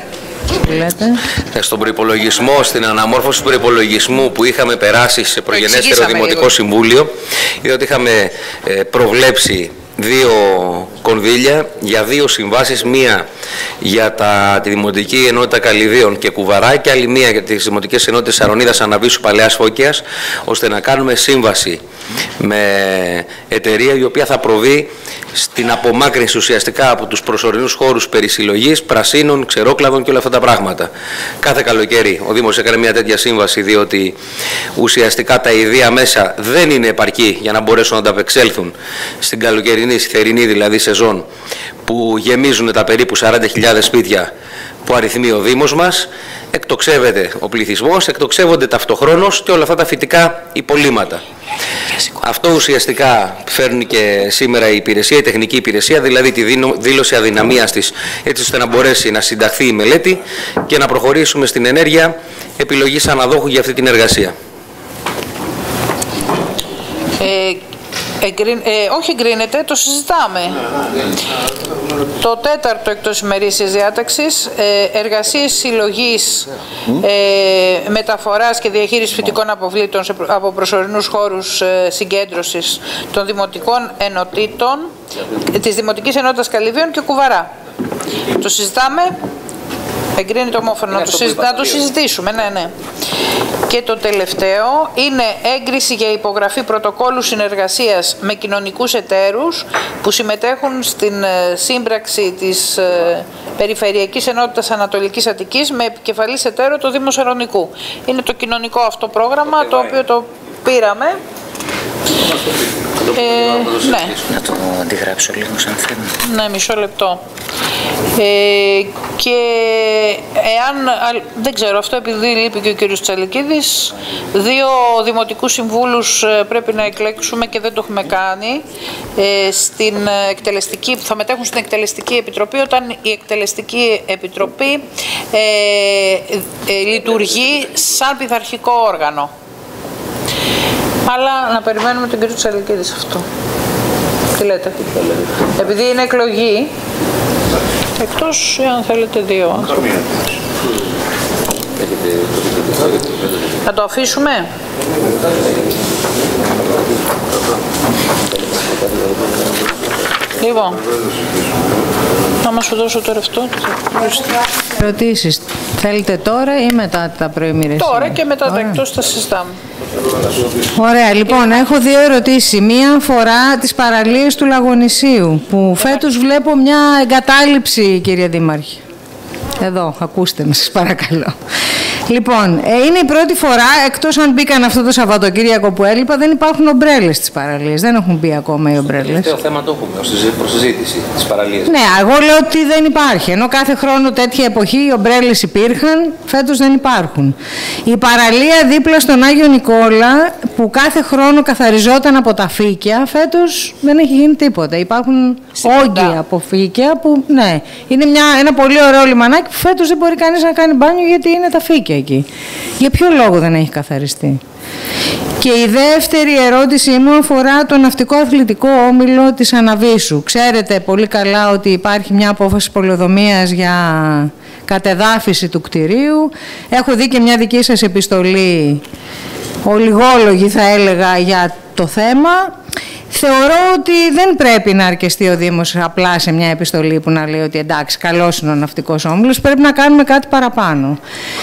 Στον προϋπολογισμό, στην αναμόρφωση του προϋπολογισμού που είχαμε περάσει σε προγενέστερο Δημοτικό Συμβούλιο, είδα ότι είχαμε προβλέψει 2 κονδύλια για 2 συμβάσεις, μία για τη Δημοτική Ενότητα Καλυβίων και Κουβαρά και άλλη μία για τις Δημοτικές Ενότητες Σαρονίδας, Αναβίσου, Παλαιάς Φώκιας, ώστε να κάνουμε σύμβαση με εταιρεία η οποία θα προβεί στην απομάκρυνση ουσιαστικά από τους προσωρινούς χώρους περισυλλογής, πρασίνων, ξερόκλαδων και όλα αυτά τα πράγματα. Κάθε καλοκαίρι ο Δήμος έκανε μια τέτοια σύμβαση, διότι ουσιαστικά τα ιδία μέσα δεν είναι επαρκή για να μπορέσουν να ανταπεξέλθουν στην καλοκαιρινή, στη θερινή δηλαδή σεζόν, που γεμίζουν τα περίπου 40.000 σπίτια που αριθμεί ο Δήμος μας, εκτοξεύεται ο πληθυσμός, εκτοξεύονται ταυτοχρόνως και όλα αυτά τα φυτικά υπολείμματα. Αυτό ουσιαστικά φέρνει και σήμερα η υπηρεσία, η τεχνική υπηρεσία, δηλαδή τη δήλωση αδυναμίας της, έτσι ώστε να μπορέσει να συνταχθεί η μελέτη και να προχωρήσουμε στην ενέργεια επιλογής αναδόχου για αυτή την εργασία. Όχι εγκρίνεται, το συζητάμε. Το τέταρτο εκτός ημερήσιας διάταξης, εργασίες συλλογής, μεταφοράς και διαχείρισης φυτικών αποβλήτων από προσωρινούς χώρους συγκέντρωσης των δημοτικών ενωτήτων, της Δημοτικής Ενότητας Καλυβίων και Κουβαρά. Το συζητάμε. Εγκρίνεται ομόφωνα να το συζητήσουμε, ναι. Και το τελευταίο είναι έγκριση για υπογραφή πρωτοκόλου συνεργασίας με κοινωνικούς εταίρους που συμμετέχουν στην σύμπραξη της Περιφερειακής Ενότητας Ανατολικής Αττικής με επικεφαλής εταίρο το Δήμο Σαρονικού. Είναι το κοινωνικό αυτό πρόγραμμα, το οποίο το πήραμε. Ναι. Να το αντιγράψω λίγο σαν θέμα. Ναι, μισό λεπτό. Και εάν, δεν ξέρω, αυτό επειδή λείπει και ο κύριος Τσαλικίδης, 2 δημοτικούς συμβούλους πρέπει να εκλέξουμε και δεν το έχουμε κάνει, στην εκτελεστική, που θα μετέχουν στην Εκτελεστική Επιτροπή, όταν η Εκτελεστική Επιτροπή λειτουργεί σαν πειθαρχικό όργανο. Αλλά να περιμένουμε τον κύριο Τσαλικίδη σε αυτό. Τι λέτε? Επειδή είναι εκλογή, εκτός αν θέλετε 2. Να το αφήσουμε. Λοιπόν, να σου δώσω το ρευτό. Ερωτήσεις θέλετε τώρα ή μετά τα προημερήσια? Τώρα και μετά τα εκτός θα συζητάμε. Ωραία, λοιπόν, έχω 2 ερωτήσεις. Μία αφορά τις παραλίες του Λαγονησίου, που φέτος βλέπω μια εγκατάλειψη, κύριε Δήμαρχε. Εδώ, ακούστε με, σας παρακαλώ. Λοιπόν, είναι η πρώτη φορά, εκτός αν μπήκαν αυτό το Σαββατοκύριακο που έλειπα, δεν υπάρχουν ομπρέλες στις παραλίες. Δεν έχουν μπει ακόμα οι ομπρέλες. Το τελευταίο θέμα το έχουμε προς συζήτηση, τις παραλίες. Ναι, εγώ λέω ότι δεν υπάρχει. Ενώ κάθε χρόνο τέτοια εποχή οι ομπρέλες υπήρχαν, φέτος δεν υπάρχουν. Η παραλία δίπλα στον Άγιο Νικόλα, που κάθε χρόνο καθαριζόταν από τα φύκια, φέτος δεν έχει γίνει τίποτα. Υπάρχουν όγκοι από φύκια που, ναι, είναι ένα πολύ ωραίο λιμανάκι που φέτος δεν μπορεί κανείς να κάνει μπάνιο γιατί είναι τα φύκια εκεί. Για ποιο λόγο δεν έχει καθαριστεί? Και η δεύτερη ερώτησή μου αφορά το ναυτικό αθλητικό όμιλο της Αναβίσου. Ξέρετε πολύ καλά ότι υπάρχει μια απόφαση πολεοδομίας για κατεδάφιση του κτηρίου. Έχω δει και μια δική σας επιστολή, ολιγόλογη θα έλεγα, για το θέμα. Θεωρώ ότι δεν πρέπει να αρκεστεί ο Δήμος απλά σε μια επιστολή που να λέει ότι εντάξει, καλός είναι ο ναυτικός όμιλος, πρέπει να κάνουμε κάτι παραπάνω.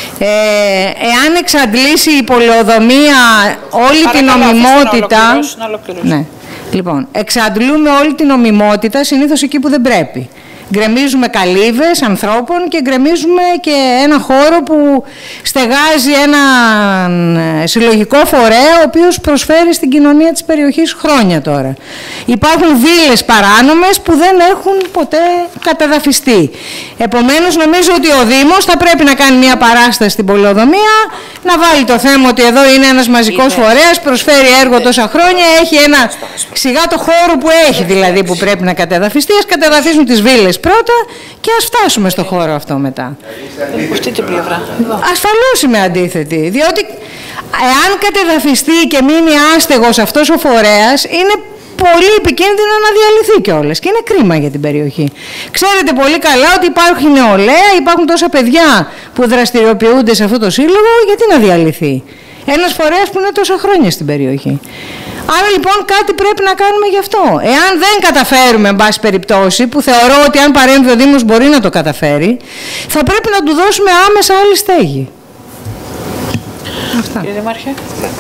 Εάν εξαντλήσει η πολεοδομία όλη την νομιμότητα... Ναι. Λοιπόν, εξαντλούμε όλη την νομιμότητα συνήθως εκεί που δεν πρέπει. Γκρεμίζουμε καλύβες ανθρώπων και γκρεμίζουμε και ένα χώρο που στεγάζει έναν συλλογικό φορέα ο οποίος προσφέρει στην κοινωνία της περιοχής χρόνια τώρα. Υπάρχουν βίλες παράνομες που δεν έχουν ποτέ κατεδαφιστεί. Επομένως νομίζω ότι ο Δήμος θα πρέπει να κάνει μια παράσταση στην πολεοδομία, να βάλει το θέμα ότι εδώ είναι ένας μαζικός φορέας, προσφέρει έργο τόσα χρόνια, έχει ένα σιγά το χώρο που έχει δηλαδή που πρέπει να κατεδαφιστεί, ας κατεδαφίσουν τις βίλες πρώτα και ας φτάσουμε στο χώρο αυτό μετά. Αυτή την πλευρά. Ασφαλώς είμαι αντίθετη, διότι εάν κατεδαφιστεί και μείνει άστεγος αυτός ο φορέας, είναι πολύ επικίνδυνο να διαλυθεί κιόλας και είναι κρίμα για την περιοχή. Ξέρετε πολύ καλά ότι υπάρχει νεολαία, υπάρχουν τόσα παιδιά που δραστηριοποιούνται σε αυτό το σύλλογο, γιατί να διαλυθεί? Ένας φορέας που είναι τόσα χρόνια στην περιοχή. Άρα λοιπόν κάτι πρέπει να κάνουμε γι' αυτό. Εάν δεν καταφέρουμε, εν πάση περιπτώσει, που θεωρώ ότι αν παρέμβει ο Δήμος μπορεί να το καταφέρει, θα πρέπει να του δώσουμε άμεσα άλλη στέγη. Αυτά. Κύριε Δήμαρχε.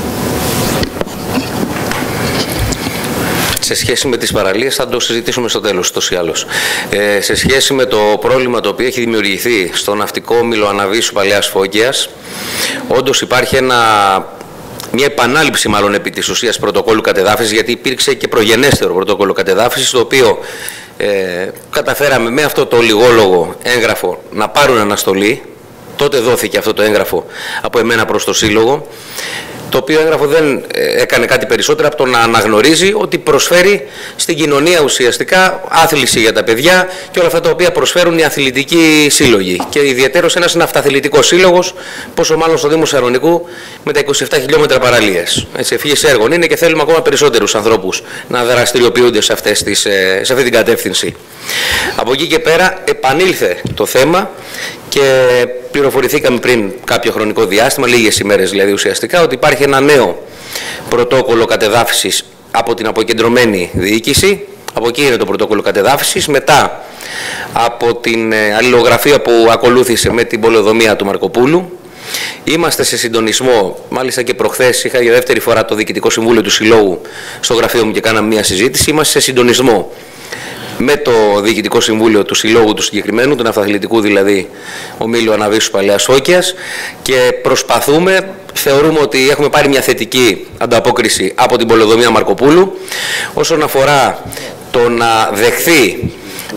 Σε σχέση με τις παραλίες θα το συζητήσουμε στο τέλος, τόσο ή άλλως. Σε σχέση με το πρόβλημα το οποίο έχει δημιουργηθεί στο ναυτικό όμιλο Αναβίσου Παλαιάς Φώκιας, όντως υπάρχει μια επανάληψη μάλλον επί της ουσίας πρωτοκόλλου κατεδάφισης, γιατί υπήρξε και προγενέστερο πρωτόκολλο κατεδάφισης, το οποίο καταφέραμε με αυτό το λιγόλογο έγγραφο να πάρουν αναστολή. Τότε δόθηκε αυτό το έγγραφο από εμένα προς το Σύλλογο, το οποίο έγγραφο δεν έκανε κάτι περισσότερο από το να αναγνωρίζει ότι προσφέρει στην κοινωνία ουσιαστικά άθληση για τα παιδιά και όλα αυτά τα οποία προσφέρουν οι αθλητικοί σύλλογοι. Και ιδιαίτερος ένας ναυταθλητικός σύλλογος, πόσο μάλλον στο Δήμο Σαρονικού με τα 27 χιλιόμετρα παραλίες. Έτσι, ευχής έργων είναι και θέλουμε ακόμα περισσότερους ανθρώπους να δραστηριοποιούνται σε αυτή την κατεύθυνση. Από εκεί και πέρα επανήλθε το θέμα και πληροφορηθήκαμε πριν κάποιο χρονικό διάστημα, λίγες ημέρες δηλαδή ουσιαστικά, ότι υπάρχει ένα νέο πρωτόκολλο κατεδάφισης από την αποκεντρωμένη διοίκηση. Από εκεί είναι το πρωτόκολλο κατεδάφισης, μετά από την αλληλογραφία που ακολούθησε με την πολεοδομία του Μαρκοπούλου. Είμαστε σε συντονισμό, μάλιστα και προχθές είχα για δεύτερη φορά το Διοικητικό Συμβούλιο του Συλλόγου στο γραφείο μου και κάναμε μια συζήτηση. Είμαστε σε συντονισμό με το Διοικητικό Συμβούλιο του Συλλόγου του συγκεκριμένου, του Ναυταθλητικού δηλαδή Ομίλου Αναβίσου Παλαιάς Φώκιας, και προσπαθούμε, θεωρούμε ότι έχουμε πάρει μια θετική ανταπόκριση από την πολεοδομία Μαρκοπούλου όσον αφορά το να δεχθεί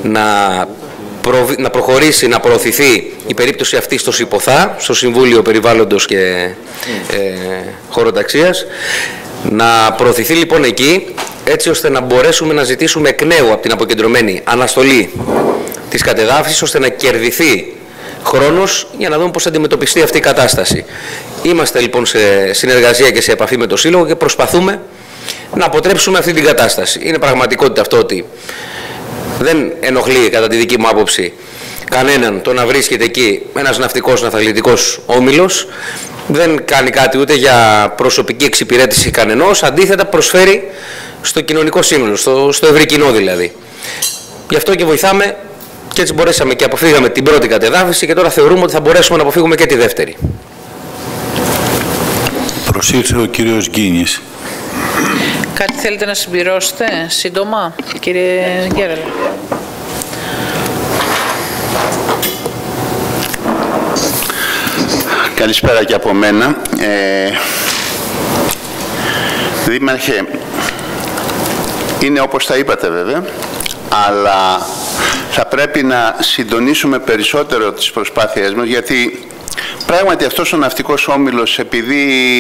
να προχωρήσει, να προωθηθεί η περίπτωση αυτή στο ΣΥΠΟΘΑ, στο Συμβούλιο Περιβάλλοντος και Χωροταξίας. Να προωθηθεί λοιπόν εκεί, έτσι ώστε να μπορέσουμε να ζητήσουμε εκ νέου από την αποκεντρωμένη αναστολή της κατεδάφισης, ώστε να κερδιθεί χρόνος για να δούμε πώς θα αντιμετωπιστεί αυτή η κατάσταση. Είμαστε λοιπόν σε συνεργασία και σε επαφή με το Σύλλογο και προσπαθούμε να αποτρέψουμε αυτή την κατάσταση. Είναι πραγματικότητα αυτό ότι δεν ενοχλεί, κατά τη δική μου άποψη, κανέναν το να βρίσκεται εκεί ένας ναυτικός, ναυταθλητικός όμιλος. Δεν κάνει κάτι ούτε για προσωπική εξυπηρέτηση κανενός, αντίθετα προσφέρει στο κοινωνικό σύνολο, στο ευρύ κοινό δηλαδή. Γι' αυτό και βοηθάμε και έτσι μπορέσαμε και αποφύγαμε την πρώτη κατεδάφιση και τώρα θεωρούμε ότι θα μπορέσουμε να αποφύγουμε και τη δεύτερη. Προσήλθε ο κύριος Γκίνης. Κάτι θέλετε να συμπληρώσετε σύντομα, κύριε Γκέρελ? Καλησπέρα και από μένα. Δήμαρχε, είναι όπως τα είπατε βέβαια, αλλά θα πρέπει να συντονίσουμε περισσότερο τις προσπάθειές μας, γιατί πράγματι αυτός ο ναυτικός όμιλος, επειδή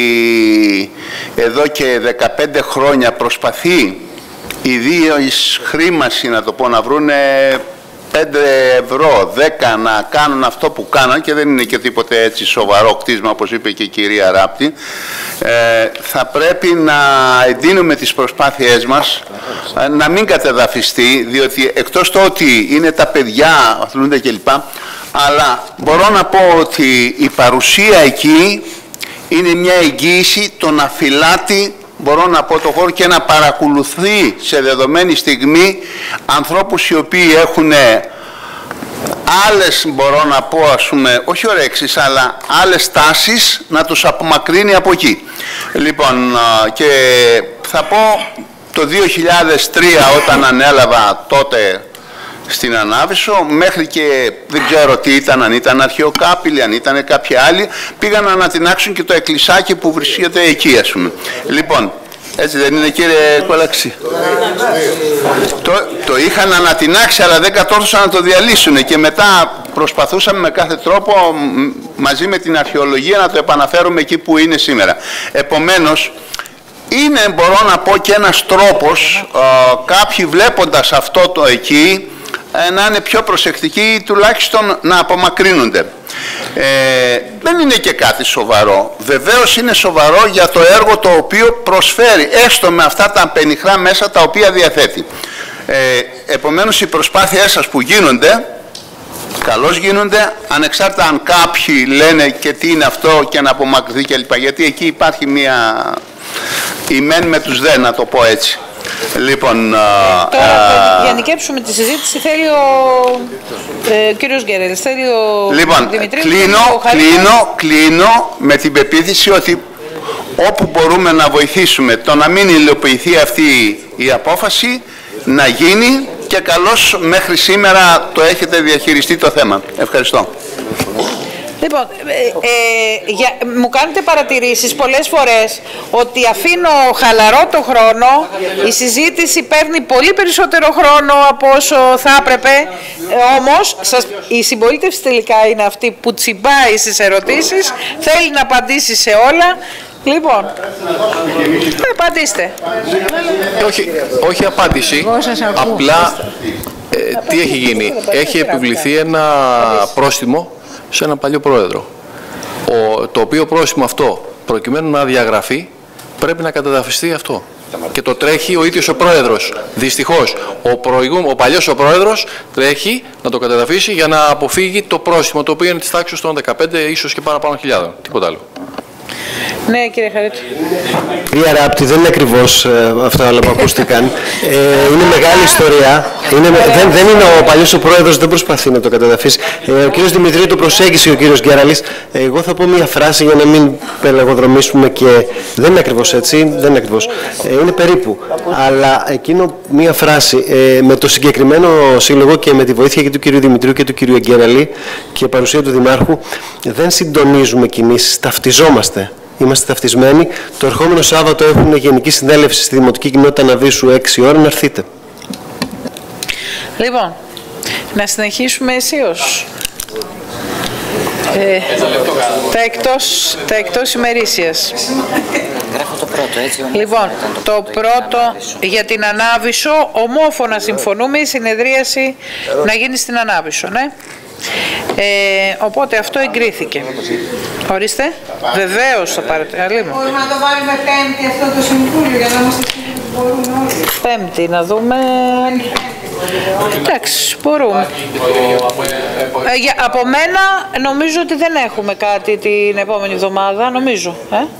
εδώ και 15 χρόνια προσπαθεί ιδίως χρήμαση, να το πω, να βρούνε 5 ευρώ, 10 να κάνουν αυτό που κάναν, και δεν είναι και τίποτε έτσι σοβαρό κτίσμα όπως είπε και η κυρία Ράπτη, θα πρέπει να εντείνουμε τις προσπάθειές μας να μην κατεδαφιστεί, διότι εκτός το ότι είναι τα παιδιά, αθλούνται κλπ, αλλά μπορώ να πω ότι η παρουσία εκεί είναι μια εγγύηση το να φυλάτει, μπορώ να πω, το χώρο και να παρακολουθεί σε δεδομένη στιγμή ανθρώπους οι οποίοι έχουν άλλες, μπορώ να πω, ας πούμε, όχι ορέξεις, αλλά άλλες τάσεις, να τους απομακρύνει από εκεί. Λοιπόν, και θα πω το 2003 όταν ανέλαβα τότε στην Ανάβησο, μέχρι και δεν ξέρω τι ήταν, αν ήταν αρχαιοκάπηλοι, αν ήταν κάποιοι άλλοι, πήγαν να ανατινάξουν και το εκκλησάκι που βρίσκεται εκεί, ας πούμε. Λοιπόν, έτσι δεν είναι, κύριε Κολαξή? Το είχαν ανατινάξει, αλλά δεν κατόρθωσαν να το διαλύσουν και μετά προσπαθούσαμε με κάθε τρόπο μαζί με την αρχαιολογία να το επαναφέρουμε εκεί που είναι σήμερα. Επομένως, είναι, μπορώ να πω, και ένας τρόπος κάποιοι βλέποντας αυτό το εκεί να είναι πιο προσεκτικοί, τουλάχιστον να απομακρύνονται. Δεν είναι και κάτι σοβαρό. Βεβαίως είναι σοβαρό για το έργο το οποίο προσφέρει, έστω με αυτά τα πενιχρά μέσα τα οποία διαθέτει. Επομένως οι προσπάθειές σας που γίνονται, καλώς γίνονται, ανεξάρτητα αν κάποιοι λένε και τι είναι αυτό και να απομακρυνθεί κλπ. Γιατί εκεί υπάρχει μία η μεν με τους δε, να το πω έτσι. Λοιπόν, τώρα για να νικέψουμε τη συζήτηση θέλει ο κύριος Γκέρελ, θέλει ο Δημητρίου. Κλείνω με την πεποίθηση ότι όπου μπορούμε να βοηθήσουμε το να μην υλοποιηθεί αυτή η απόφαση, να γίνει, και καλώς μέχρι σήμερα το έχετε διαχειριστεί το θέμα. Ευχαριστώ. Λοιπόν, μου κάνετε παρατηρήσεις πολλές φορές ότι αφήνω χαλαρό το χρόνο, η συζήτηση παίρνει πολύ περισσότερο χρόνο από όσο θα έπρεπε, όμως η συμπολίτευση τελικά είναι αυτή που τσιμπάει στις ερωτήσεις, θέλει να απαντήσει σε όλα. Λοιπόν, απαντήστε. Όχι απάντηση, απλά τι έχει γίνει. Έχει επιβληθεί ένα πρόστιμο σε έναν παλιό πρόεδρο. Το οποίο πρόστιμο αυτό, προκειμένου να διαγραφεί, πρέπει να καταδαφιστεί αυτό. Και το τρέχει ο ίδιος ο πρόεδρος. Δυστυχώς, ο παλιός ο πρόεδρος τρέχει να το καταδαφίσει για να αποφύγει το πρόστιμο, το οποίο είναι της τάξης των 15, ίσως και παραπάνω χιλιάδων. Τίποτα άλλο. Ναι, κύριε Χαρίτη. Κυρία Ράπτη, δεν είναι ακριβώς αυτά όλα που ακούστηκαν. Είναι μεγάλη ιστορία. Δεν είναι ο παλιός ο πρόεδρος, δεν προσπαθεί να το καταδαφίσει. Ο κύριος Δημητρίου το προσέγγισε, ο κύριος Γκέραλης. Εγώ θα πω μία φράση για να μην πελαγοδρομήσουμε και δεν είναι ακριβώς έτσι. Δεν είναι ακριβώς. Είναι περίπου. Αλλά εκείνο μία φράση με το συγκεκριμένο σύλλογο και με τη βοήθεια και του κύριου Δημητρίου και του κύριου Γκέραλη και παρουσία του Δημάρχου, δεν συντονίζουμε κινήσεις, ταυτιζόμαστε. Είμαστε ταυτισμένοι. Το ερχόμενο Σάββατο έχουν γενική συνέλευση στη Δημοτική Κοινότητα Ναβίσου 6 ώρα, να έρθείτε. Λοιπόν, να συνεχίσουμε αισίως. Τα εκτός ημερήσιας. Λοιπόν, το πρώτο για την Ανάβησο, ομόφωνα συμφωνούμε η συνεδρίαση να γίνει στην Ανάβησο, ναι. Οπότε αυτό εγκρίθηκε. Ορίστε. Βεβαίως θα πάρετε. Μπορούμε να το βάλουμε Πέμπτη αυτό το συμβούλιο για να είμαστε μπορούμε όλοι. Πέμπτη να δούμε. Εντάξει, μπορούμε. Από μένα νομίζω ότι δεν έχουμε κάτι την επόμενη εβδομάδα, νομίζω.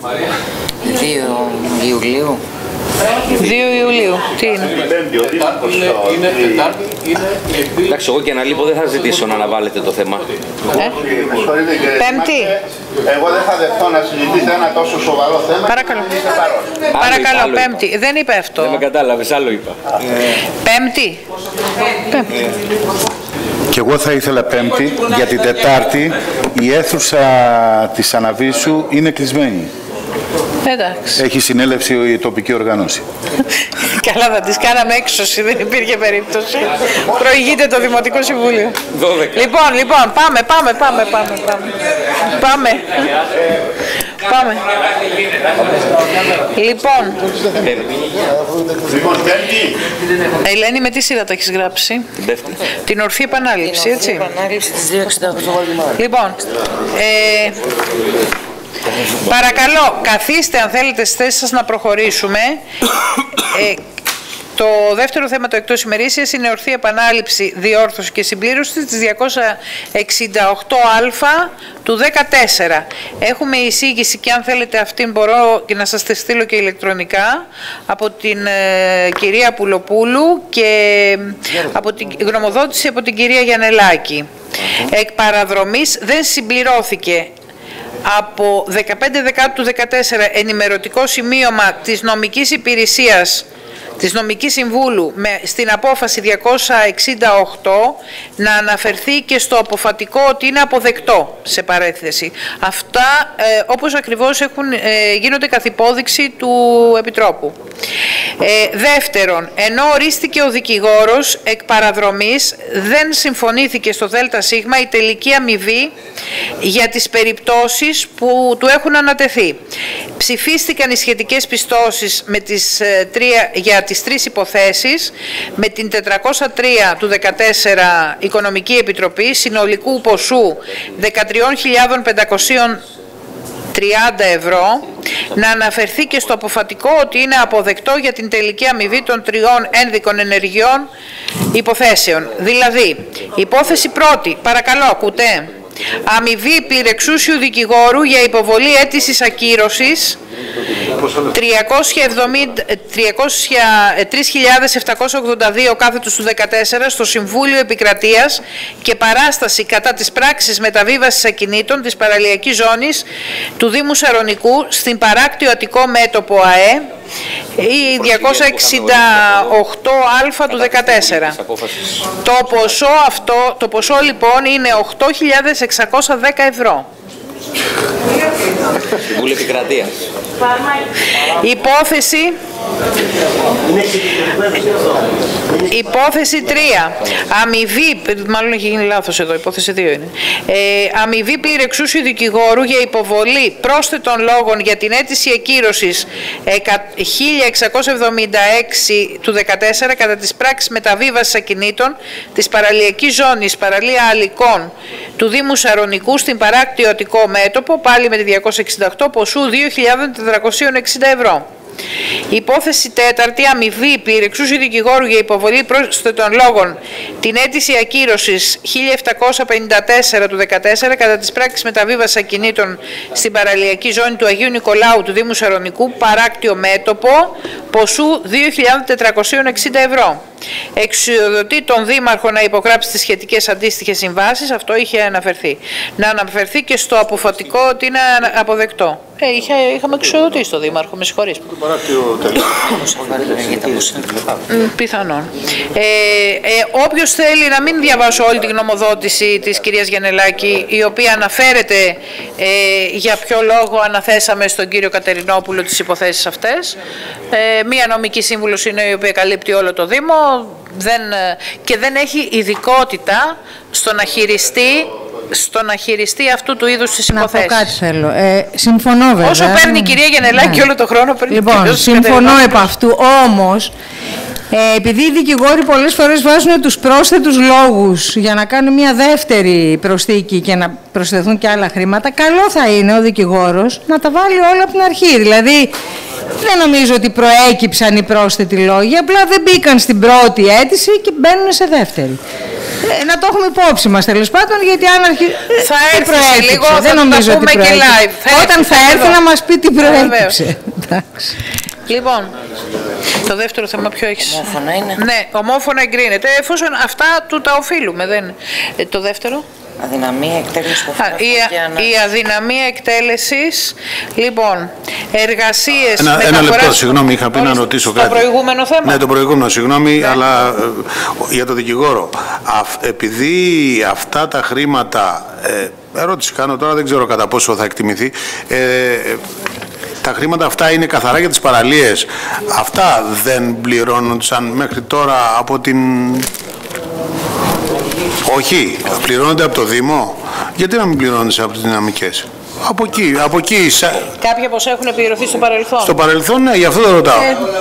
2 Ιουλίου. 2 Ιουλίου. Τι είναι? Είναι Τετάρτη, εντάξει, εγώ και να λείπω δεν θα ζητήσω να αναβάλλετε το θέμα. Πέμπτη. Εγώ δεν θα δεχτώ να συζητήσετε ένα τόσο σοβαρό θέμα. Παρακαλώ. Παρακαλώ, Πέμπτη. Δεν είπε αυτό. Δεν με κατάλαβες, άλλο είπα. Πέμπτη. Πέμπτη. Και εγώ θα ήθελα Πέμπτη, για την Τετάρτη η αίθουσα της Αναβίσου είναι κλεισμένη. Εντάξει. Έχει συνέλευση η τοπική οργάνωση. Καλά, θα τις κάναμε έξωση, δεν υπήρχε περίπτωση. Προηγείται το Δημοτικό Συμβούλιο. 12. Λοιπόν, πάμε. Λοιπόν, Ελένη, με τι σειρά τα έχεις γράψει? Την ορθή επανάληψη, έτσι. Την ορθή επανάληψη της 268. Λοιπόν, παρακαλώ, καθίστε αν θέλετε στις θέσεις σας να προχωρήσουμε. Το δεύτερο θέμα το εκτός ημερήσιας είναι ορθή επανάληψη, διόρθωση και συμπλήρωση της 268α του 14. Έχουμε εισήγηση και αν θέλετε αυτήν μπορώ και να σας τη στείλω και ηλεκτρονικά από την κυρία Πουλοπούλου και από την γνωμοδότηση από την κυρία Γιαννελάκη. Εκ παραδρομής δεν συμπληρώθηκε από 15 Δεκάτου 14 ενημερωτικό σημείωμα της νομικής υπηρεσίας της νομικής συμβούλου στην απόφαση 268 να αναφερθεί και στο αποφατικό ότι είναι αποδεκτό σε παρέθεση. Αυτά όπως ακριβώς γίνονται καθ' υπόδειξη του Επιτρόπου. Δεύτερον, ενώ ορίστηκε ο δικηγόρος εκ παραδρομής δεν συμφωνήθηκε στο ΔΣ η τελική αμοιβή για τις περιπτώσεις που του έχουν ανατεθεί. Ψηφίστηκαν οι σχετικές πιστώσεις με για τις τρεις υποθέσεις με την 403 του 14 Οικονομική Επιτροπή συνολικού ποσού 13.530 ευρώ, να αναφερθεί και στο αποφατικό ότι είναι αποδεκτό για την τελική αμοιβή των τριών ένδικων ενεργειών υποθέσεων. Δηλαδή, υπόθεση πρώτη, παρακαλώ, ακούτε. Αμοιβή πληρεξούσιου δικηγόρου για υποβολή αίτησης ακύρωσης 3.782 κάθετος του 14 στο Συμβούλιο Επικρατείας και παράσταση κατά της πράξης μεταβίβασης ακινήτων της παραλιακής ζώνης του Δήμου Σαρονικού στην παράκτιο Αττικό μέτωπο ΑΕ ή 268α του 14. Το ποσό λοιπόν είναι 8.610 ευρώ. Συμβούλιο Επικρατείας. Υπόθεση 3. Αμοιβή, μάλλον έχει γίνει λάθος εδώ, υπόθεση 2 είναι. Αμοιβή πλήρη εξούσιου δικηγόρου για υποβολή πρόσθετων λόγων για την αίτηση εκκύρωσης 1676 του 14 κατά τις πράξεις μεταβίβασης ακινήτων της παραλιακής ζώνης παραλία Αλικών του Δήμου Σαρονικού στην παράκτιο Αττικό μέτωπο, πάλι με τη 268 ποσού 2.460 ευρώ. Υπόθεση 4. Αμοιβή πλήρη εξούσιου δικηγόρου για υποβολή πρόσθετων λόγων την αίτηση ακύρωσης 1754 του 14 κατά τις πράξεις μεταβίβασης ακινήτων στην παραλιακή ζώνη του Αγίου Νικολάου του Δήμου Σαρονικού, παράκτιο μέτωπο, ποσού 2.460 ευρώ. Εξουσιοδοτεί τον Δήμαρχο να υπογράψει τις σχετικές αντίστοιχες συμβάσεις, αυτό είχε αναφερθεί. Να αναφερθεί και στο αποφατικό ότι είναι αποδεκτό. Είχαμε εξουσιοδοτήσει τον Δήμαρχο, με συγχωρείς. Πιθανόν. Όποιος θέλει να μην διαβάσω όλη την γνωμοδότηση της κυρίας Γιαννελάκη, η οποία αναφέρεται για ποιο λόγο αναθέσαμε στον κύριο Κατερινόπουλο τις υποθέσεις αυτές. Μία νομική σύμβουλος είναι η οποία καλύπτει όλο το Δήμο και δεν έχει ειδικότητα στο να χειριστεί αυτού του είδους τις υποθέσεις. Να πω κάτι θέλω. Συμφωνώ βέβαια. Όσο παίρνει η κυρία Γιαννελάκη όλο το χρόνο παίρνει. Λοιπόν, συμφωνώ επ' αυτού, όμως επειδή οι δικηγόροι πολλές φορές βάζουν τους πρόσθετους λόγους για να κάνουν μια δεύτερη προσθήκη και να προσθεθούν και άλλα χρήματα, καλό θα είναι ο δικηγόρος να τα βάλει όλα από την αρχή. Δηλαδή, δεν νομίζω ότι προέκυψαν οι πρόσθετοι λόγοι, απλά δεν μπήκαν στην πρώτη αίτηση και μπαίνουν σε δεύτερη. Να το έχουμε υπόψη μας τέλος πάντων, γιατί αν θα έρθει λίγο, δεν νομίζω ότι προέκυψε. Όταν θα έρθει να μας πει τι προέκυψε. Λοιπόν, το δεύτερο θέμα ποιο έχεις? Ομόφωνα είναι. Ναι, ομόφωνα εγκρίνεται, εφόσον αυτά του τα οφείλουμε. Δεν... το δεύτερο. Αδυναμία εκτέλεσης. Η αδυναμία εκτέλεσης. Λοιπόν, εργασίες. Ένα λεπτό, συγγνώμη, είχα πει να ρωτήσω κάτι. Το προηγούμενο θέμα. Ναι, το προηγούμενο, συγγνώμη, αλλά για το δικηγόρο. Επειδή αυτά τα χρήματα. Ερώτηση κάνω τώρα, δεν ξέρω κατά πόσο θα εκτιμηθεί. Τα χρήματα αυτά είναι καθαρά για τις παραλίες. Αυτά δεν πληρώνονταν μέχρι τώρα από την... Όχι, πληρώνονται από το Δήμο. Γιατί να μην πληρώνονται από τις δυναμικές? Από εκεί. Κάποια ποσά έχουν πληρωθεί στο παρελθόν. Στο παρελθόν, ναι, γι' αυτό το ρωτάω.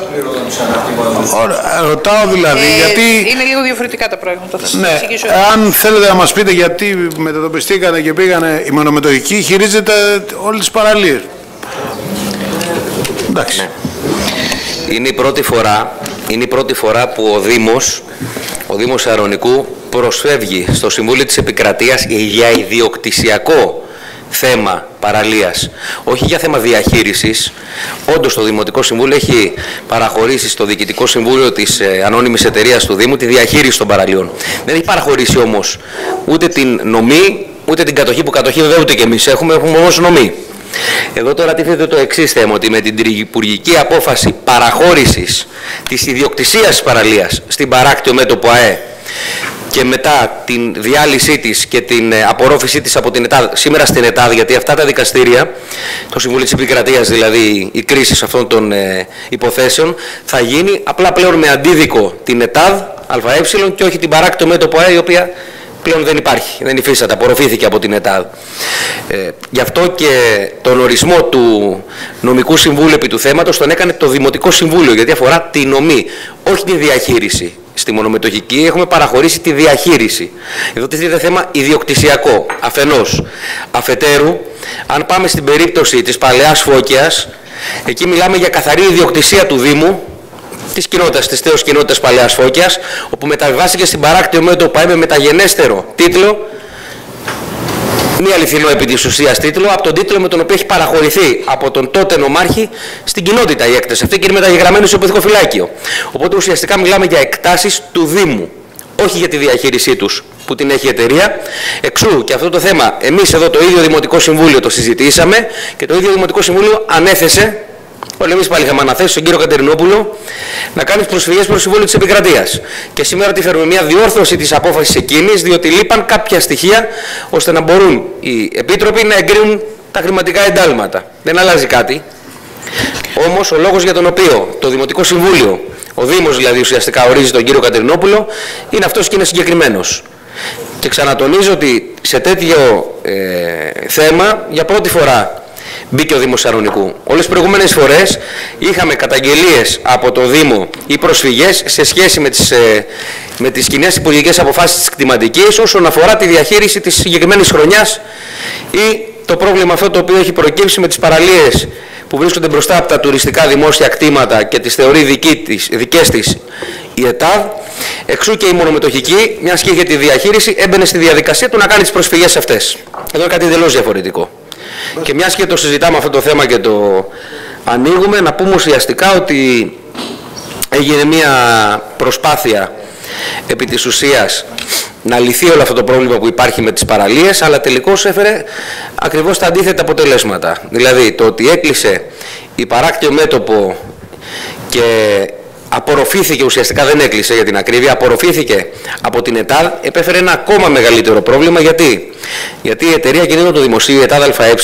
Ρωτάω δηλαδή γιατί... Είναι λίγο διαφορετικά τα πράγματα. Ναι, αν θέλετε να μας πείτε γιατί μετατοπιστήκανε και πήγανε η μονομετοχική, χειρίζεται όλες τις παραλίες. Εντάξει. Ναι. Είναι η πρώτη φορά που ο Δήμος Σαρονικού προσφεύγει στο Συμβούλιο της Επικρατείας για ιδιοκτησιακό θέμα παραλίας, όχι για θέμα διαχείρισης. Όντως το Δημοτικό Συμβούλιο έχει παραχωρήσει στο Διοικητικό Συμβούλιο της ανώνυμης εταιρείας του Δήμου τη διαχείριση των παραλίων. Δεν έχει παραχωρήσει όμως ούτε την νομή, ούτε την κατοχή, που κατοχή βέβαια ούτε και εμείς έχουμε όμως νομή. Εδώ τώρα τίθεται το εξής θέμα, ότι με την τριυπουργική απόφαση παραχώρησης της ιδιοκτησίας της παραλίας στην παράκτιο μέτωπο ΑΕ και μετά την διάλυσή της και την απορρόφησή της από την ΕΤΑΔ, σήμερα στην ΕΤΑΔ, γιατί αυτά τα δικαστήρια, το Συμβούλιο της Επικρατείας δηλαδή, η κρίση αυτών των υποθέσεων, θα γίνει απλά πλέον με αντίδικο την ΕΤΑΔ ΑΕ και όχι την παράκτιο μέτωπο ΑΕ, η οποία πλέον δεν υπάρχει, δεν υφίσταται, απορροφήθηκε από την ΕΤΑΔ. Γι' αυτό και τον ορισμό του νομικού συμβούλου επί του θέματος τον έκανε το Δημοτικό Συμβούλιο, γιατί αφορά τη νομή, όχι τη διαχείριση. Στη μονομετοχική έχουμε παραχωρήσει τη διαχείριση. Εδώ τίθεται θέμα ιδιοκτησιακό, αφενός. Αφετέρου, αν πάμε στην περίπτωση της Παλαιάς Φώκιας, εκεί μιλάμε για καθαρή ιδιοκτησία του Δήμου, της κοινότητας, της θέως κοινότητας Παλαιάς Φώκιας, όπου μεταβιβάστηκε στην παράκτιο μέτωπο ΑΕ με μεταγενέστερο τίτλο, μη αληθινό επί της ουσίας τίτλο, από τον τίτλο με τον οποίο έχει παραχωρηθεί από τον τότε νομάρχη στην κοινότητα η έκταση αυτή και είναι μεταγεγραμμένη στο Πυθικοφυλάκιο. Οπότε ουσιαστικά μιλάμε για εκτάσεις του Δήμου, όχι για τη διαχείρισή τους που την έχει η εταιρεία. Εξού και αυτό το θέμα εμείς εδώ το ίδιο Δημοτικό Συμβούλιο το συζητήσαμε και το ίδιο Δημοτικό Συμβούλιο ανέθεσε Όλοι εμείς πάλι είχαμε αναθέσει στον κύριο Κατερινόπουλο να κάνει προσφυγές προς Συμβούλιο της Επικρατείας. Και σήμερα τη φέρουμε μια διόρθωση της απόφασης εκείνης, διότι λείπαν κάποια στοιχεία ώστε να μπορούν οι επίτροποι να εγκρίνουν τα χρηματικά εντάλματα. Δεν αλλάζει κάτι. Όμως ο λόγος για τον οποίο το Δημοτικό Συμβούλιο, ο Δήμος δηλαδή ουσιαστικά ορίζει τον κύριο Κατερινόπουλο, είναι αυτός και είναι συγκεκριμένος. Και ξανατονίζω ότι σε τέτοιο θέμα για πρώτη φορά μπήκε ο Δήμος Σαρονικού. Όλες τις προηγούμενες φορές είχαμε καταγγελίες από το Δήμο ή προσφυγές σε σχέση με τις κοινές υπουργικές αποφάσεις της κτηματικής όσον αφορά τη διαχείριση της συγκεκριμένης χρονιάς ή το πρόβλημα αυτό το οποίο έχει προκύψει με τις παραλίες που βρίσκονται μπροστά από τα τουριστικά δημόσια κτήματα και τις θεωρεί δικές της η ΕΤΑΔ. Εξού και η μονομετοχική, μιας και είχε τη διαχείριση, έμπαινε στη διαδικασία του να κάνει τις προσφυγές αυτές. Εδώ είναι κάτι εντελώς διαφορετικό. Και μιας και το συζητάμε αυτό το θέμα και το ανοίγουμε, να πούμε ουσιαστικά ότι έγινε μια προσπάθεια επί της ουσίας να λυθεί όλο αυτό το πρόβλημα που υπάρχει με τις παραλίες, αλλά τελικώς έφερε ακριβώς τα αντίθετα αποτελέσματα. Δηλαδή το ότι έκλεισε η παράκτιο μέτωπο και απορροφήθηκε, ουσιαστικά δεν έκλεισε για την ακρίβεια, απορροφήθηκε από την ΕΤΑΔ, επέφερε ένα ακόμα μεγαλύτερο πρόβλημα. Γιατί η εταιρεία κινήτων του Δημοσίου, η ΕΤΑΔ ΑΕ,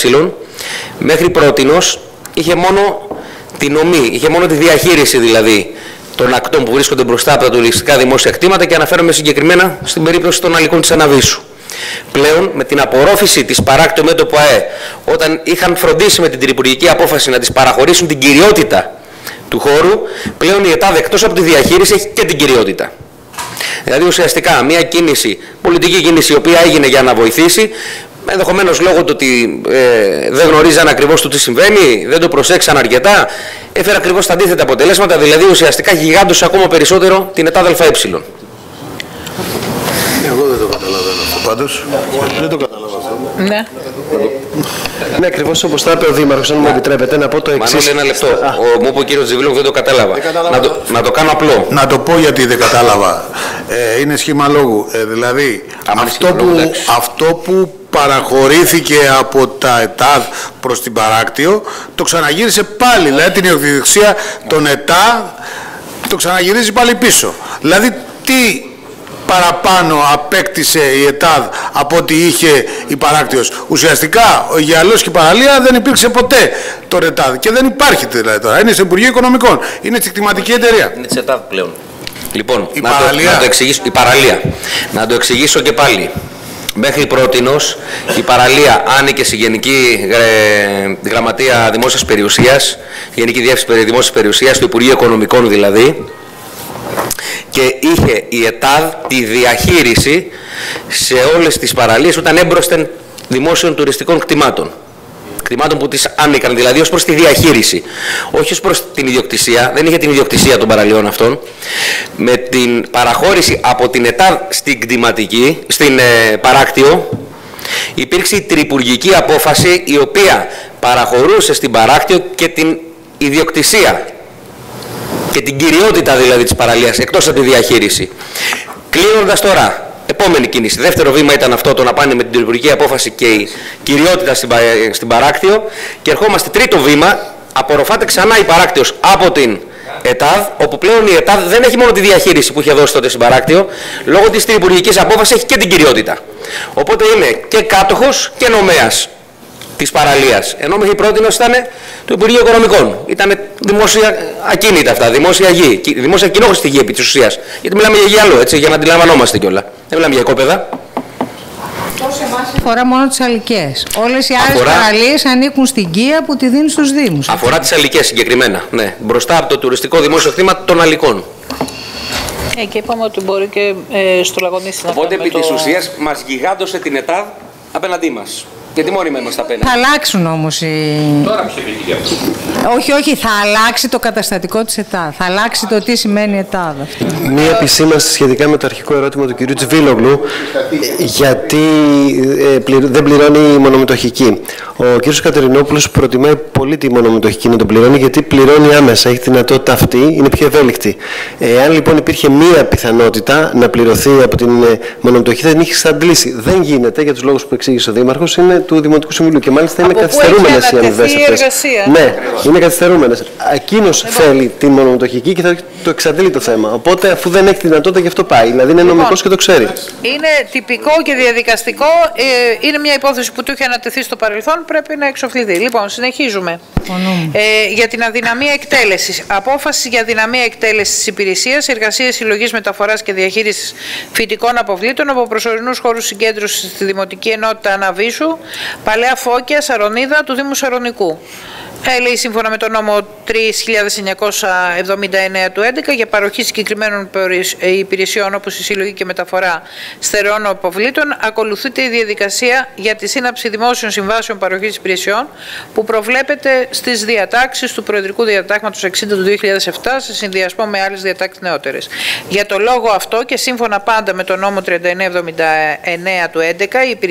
μέχρι πρότινος είχε μόνο την ομή, είχε μόνο τη διαχείριση δηλαδή των ακτών που βρίσκονται μπροστά από τα τουριστικά δημόσια κτήματα και αναφέρομαι συγκεκριμένα στην περίπτωση των αλικών της Αναβίσου. Πλέον με την απορρόφηση της παράκτιο μέτωπου ΑΕ, όταν είχαν φροντίσει με την τριπουργική απόφαση να της παραχωρήσουν την κυριότητα του χώρου, πλέον η ΕΤΑΔ εκτός από τη διαχείριση έχει και την κυριότητα. Δηλαδή ουσιαστικά μια κίνηση, πολιτική κίνηση η οποία έγινε για να βοηθήσει, ενδεχομένως λόγω του ότι δεν γνωρίζαν ακριβώς το τι συμβαίνει, δεν το προσέξαν αρκετά, έφερε ακριβώς τα αντίθετα αποτελέσματα, δηλαδή ουσιαστικά γιγάντωσε ακόμα περισσότερο την ΕΤΑΔ ΑΕ. Εγώ δεν το καταλαβαίνω αυτό πάντως. Δεν το καταλαβαίνω αυτό. Ναι. Ναι, ακριβώς όπως τα είπε ο Δήμαρχος, αν μου επιτρέπετε, να πω το εξής. Μανώλη, ένα λεπτό. Μου είπε ο κύριος Τζιβίλογου, δεν το κατάλαβα. Να το κάνω απλό. Να το πω γιατί δεν κατάλαβα. Είναι σχήμα λόγου. Δηλαδή, αυτό που παραχωρήθηκε από τα ΕΤΑΔ προς την παράκτιο, το ξαναγύρισε πάλι. Δηλαδή, την ιδιοκτησία των ΕΤΑΔ το ξαναγυρίζει πάλι πίσω. Δηλαδή, τι παραπάνω απέκτησε η ΕΤΑΔ από ό,τι είχε η παράκτιος. Ουσιαστικά ο Γυαλός και η παραλία δεν υπήρξε ποτέ το ΕΤΑΔ και δεν υπάρχει δηλαδή τώρα. Είναι στο Υπουργείο Οικονομικών. Είναι στη κτηματική εταιρεία. Είναι της ΕΤΑΔ πλέον. Λοιπόν, η παραλία. Να το εξηγήσω και πάλι. Μέχρι πρότινος η παραλία άνοικε στη Γενική Γραμματεία Δημόσιας Περιουσίας, Γενική Διεύθυνση Δημόσιας Περιουσίας, του Υπουργείου Οικονομικών δηλαδή, και είχε η ΕΤΑΔ τη διαχείριση σε όλες τις παραλίες όταν έμπροσθεν δημόσιων τουριστικών κτημάτων. Κτημάτων που τις άνοικαν δηλαδή ως προς τη διαχείριση, όχι ως προς την ιδιοκτησία, δεν είχε την ιδιοκτησία των παραλιών αυτών. Με την παραχώρηση από την ΕΤΑΔ στην κτηματική, στην παράκτιο, υπήρξε η τριπουργική απόφαση η οποία παραχωρούσε στην παράκτιο και την ιδιοκτησία και την κυριότητα δηλαδή της παραλίας, εκτός από τη διαχείριση. Κλείνοντας τώρα, επόμενη κίνηση. Δεύτερο βήμα ήταν αυτό, το να πάνε με την τριπουργική απόφαση και η κυριότητα στην παράκτιο. Και ερχόμαστε τρίτο βήμα, απορροφάται ξανά η παράκτιος από την ΕΤΑΔ, όπου πλέον η ΕΤΑΔ δεν έχει μόνο τη διαχείριση που είχε δώσει τότε στην παράκτιο, λόγω της τριπουργικής απόφασης έχει και την κυριότητα. Οπότε είναι και κάτοχος και νομέας της παραλίας. Ενώ μέχρι πρότινος ήταν το Υπουργείο Οικονομικών. Ήταν δημόσια ακίνητα αυτά, δημόσια γη, δημόσια κοινόχρηστη γη επί της ουσίας. Γιατί μιλάμε για γυαλό, έτσι, για να αντιλαμβανόμαστε κιόλα. Δεν μιλάμε για οικόπεδα. Αυτό σε εμάς αφορά μόνο τις αλικές. Όλες οι άλλες παραλίες ανήκουν στην Κία που τη δίνουν στους Δήμους. Αφορά τις αλικές συγκεκριμένα, ναι. Μπροστά από το τουριστικό δημόσιο κτήμα των αλικών. Και είπαμε ότι μπορεί και στο Λαγονίσι να Οπότε επί της ουσίας μας γιγάντωσε την ΕΤΑΔ απέναντί μας. Γιατί μόνοι είμαστε απέναντι. Θα αλλάξουν όμως οι... Τώρα ποιος επίκει αυτό. Όχι, θα αλλάξει το καταστατικό της ΕΤΑΔ. Θα αλλάξει το τι σημαίνει ΕΤΑΔ αυτό. Μία επισήμανση σχετικά με το αρχικό ερώτημα του κ. Τσιβίλογλου, γιατί δεν πληρώνει η μονομετοχική. Ο κ. Κατερινόπουλος προτιμάει πολύ τη μονομετοχική να τον πληρώνει, γιατί πληρώνει άμεσα, έχει τη δυνατότητα αυτή, είναι πιο ευέλικτη. Αν λοιπόν υπήρχε μία πιθανότητα να πληρωθεί από την μονομετοχική, θα την είχε εξαντλήσει. Δεν γίνεται, για τους λόγους που εξήγησε ο Δήμαρχος, είναι του Δημοτικού Συμβουλίου και μάλιστα είναι καθυστερούμενες οι αμοιβές αυτές. Ναι, είναι καθυστερούμενες. Εκείνος θέλει την μονομετοχική και θα το εξαντλεί το θέμα. Οπότε, αφού δεν έχει τη δυνατότητα, γι' αυτό πάει. Δηλαδή είναι νομικός και το ξέρει. Είναι τυπικό και διαδικαστικό. Είναι μια υπόθεση που του είχε ανατεθεί στο παρελθόν, πρέπει να εξοφληθεί. Λοιπόν, συνεχίζουμε. Για την αδυναμία εκτέλεσης. Απόφαση για αδυναμία εκτέλεσης της υπηρεσίας, εργασίες συλλογής, μεταφοράς και διαχείρισης φυτικών αποβλήτων από προσωρινούς χώρους συγκέντρωσης στη Δημοτική Ενότητα Αναβίσου, Παλαιά Φώκια, Σαρονίδα του Δήμου Σαρονικού. Λέει σύμφωνα με τον νόμο 3.979 του 2011 για παροχή συγκεκριμένων υπηρεσιών όπως η συλλογή και μεταφορά στερεών αποβλήτων, ακολουθείται η διαδικασία για τη σύναψη δημόσιων συμβάσεων παροχής υπηρεσιών που προβλέπεται στις διατάξεις του Προεδρικού Διατάγματος 60 του 2007 σε συνδυασμό με άλλες διατάξεις νεότερες. Για το λόγο αυτό και σύμφωνα πάντα με τον νόμο 3979 του 2011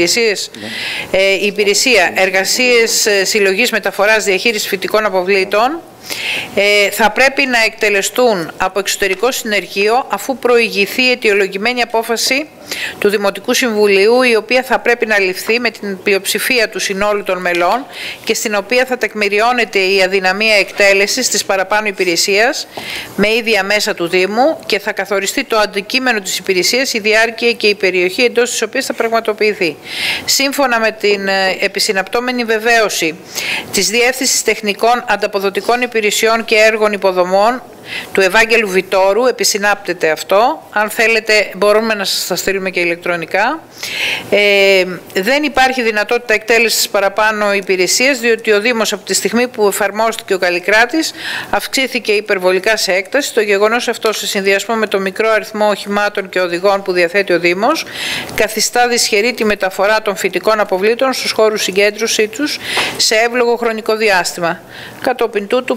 η υπηρεσία εργασίες συλλογής, μεταφοράς, διαχείρισης φυτικών αποβλήτων θα πρέπει να εκτελεστούν από εξωτερικό συνεργείο αφού προηγηθεί αιτιολογημένη απόφαση του Δημοτικού Συμβουλίου, η οποία θα πρέπει να ληφθεί με την πλειοψηφία του συνόλου των μελών και στην οποία θα τεκμηριώνεται η αδυναμία εκτέλεσης της παραπάνω υπηρεσίας με ίδια μέσα του Δήμου και θα καθοριστεί το αντικείμενο της υπηρεσίας, η διάρκεια και η περιοχή εντός της οποίας θα πραγματοποιηθεί. Σύμφωνα με την επισυναπτώμενη βεβαίωση της Διεύθυνσης Τεχνικών Ανταποδοτικών Υπηρεσιών και Έργων Υποδομών του Ευάγγελου Βιτόρου, επισυνάπτεται αυτό, αν θέλετε μπορούμε να σας τα στείλουμε και ηλεκτρονικά. Δεν υπάρχει δυνατότητα εκτέλεσης παραπάνω υπηρεσίες, διότι ο Δήμος από τη στιγμή που εφαρμόστηκε ο Καλλικράτης αυξήθηκε υπερβολικά σε έκταση. Το γεγονός αυτό, σε συνδυασμό με το μικρό αριθμό οχημάτων και οδηγών που διαθέτει ο Δήμος, καθιστά δυσχερή τη μεταφορά των φυτικών αποβλήτων στους χώρους συγκέντρωσή τους σε εύλογο χρονικό διάστημα. Κατόπιν τούτου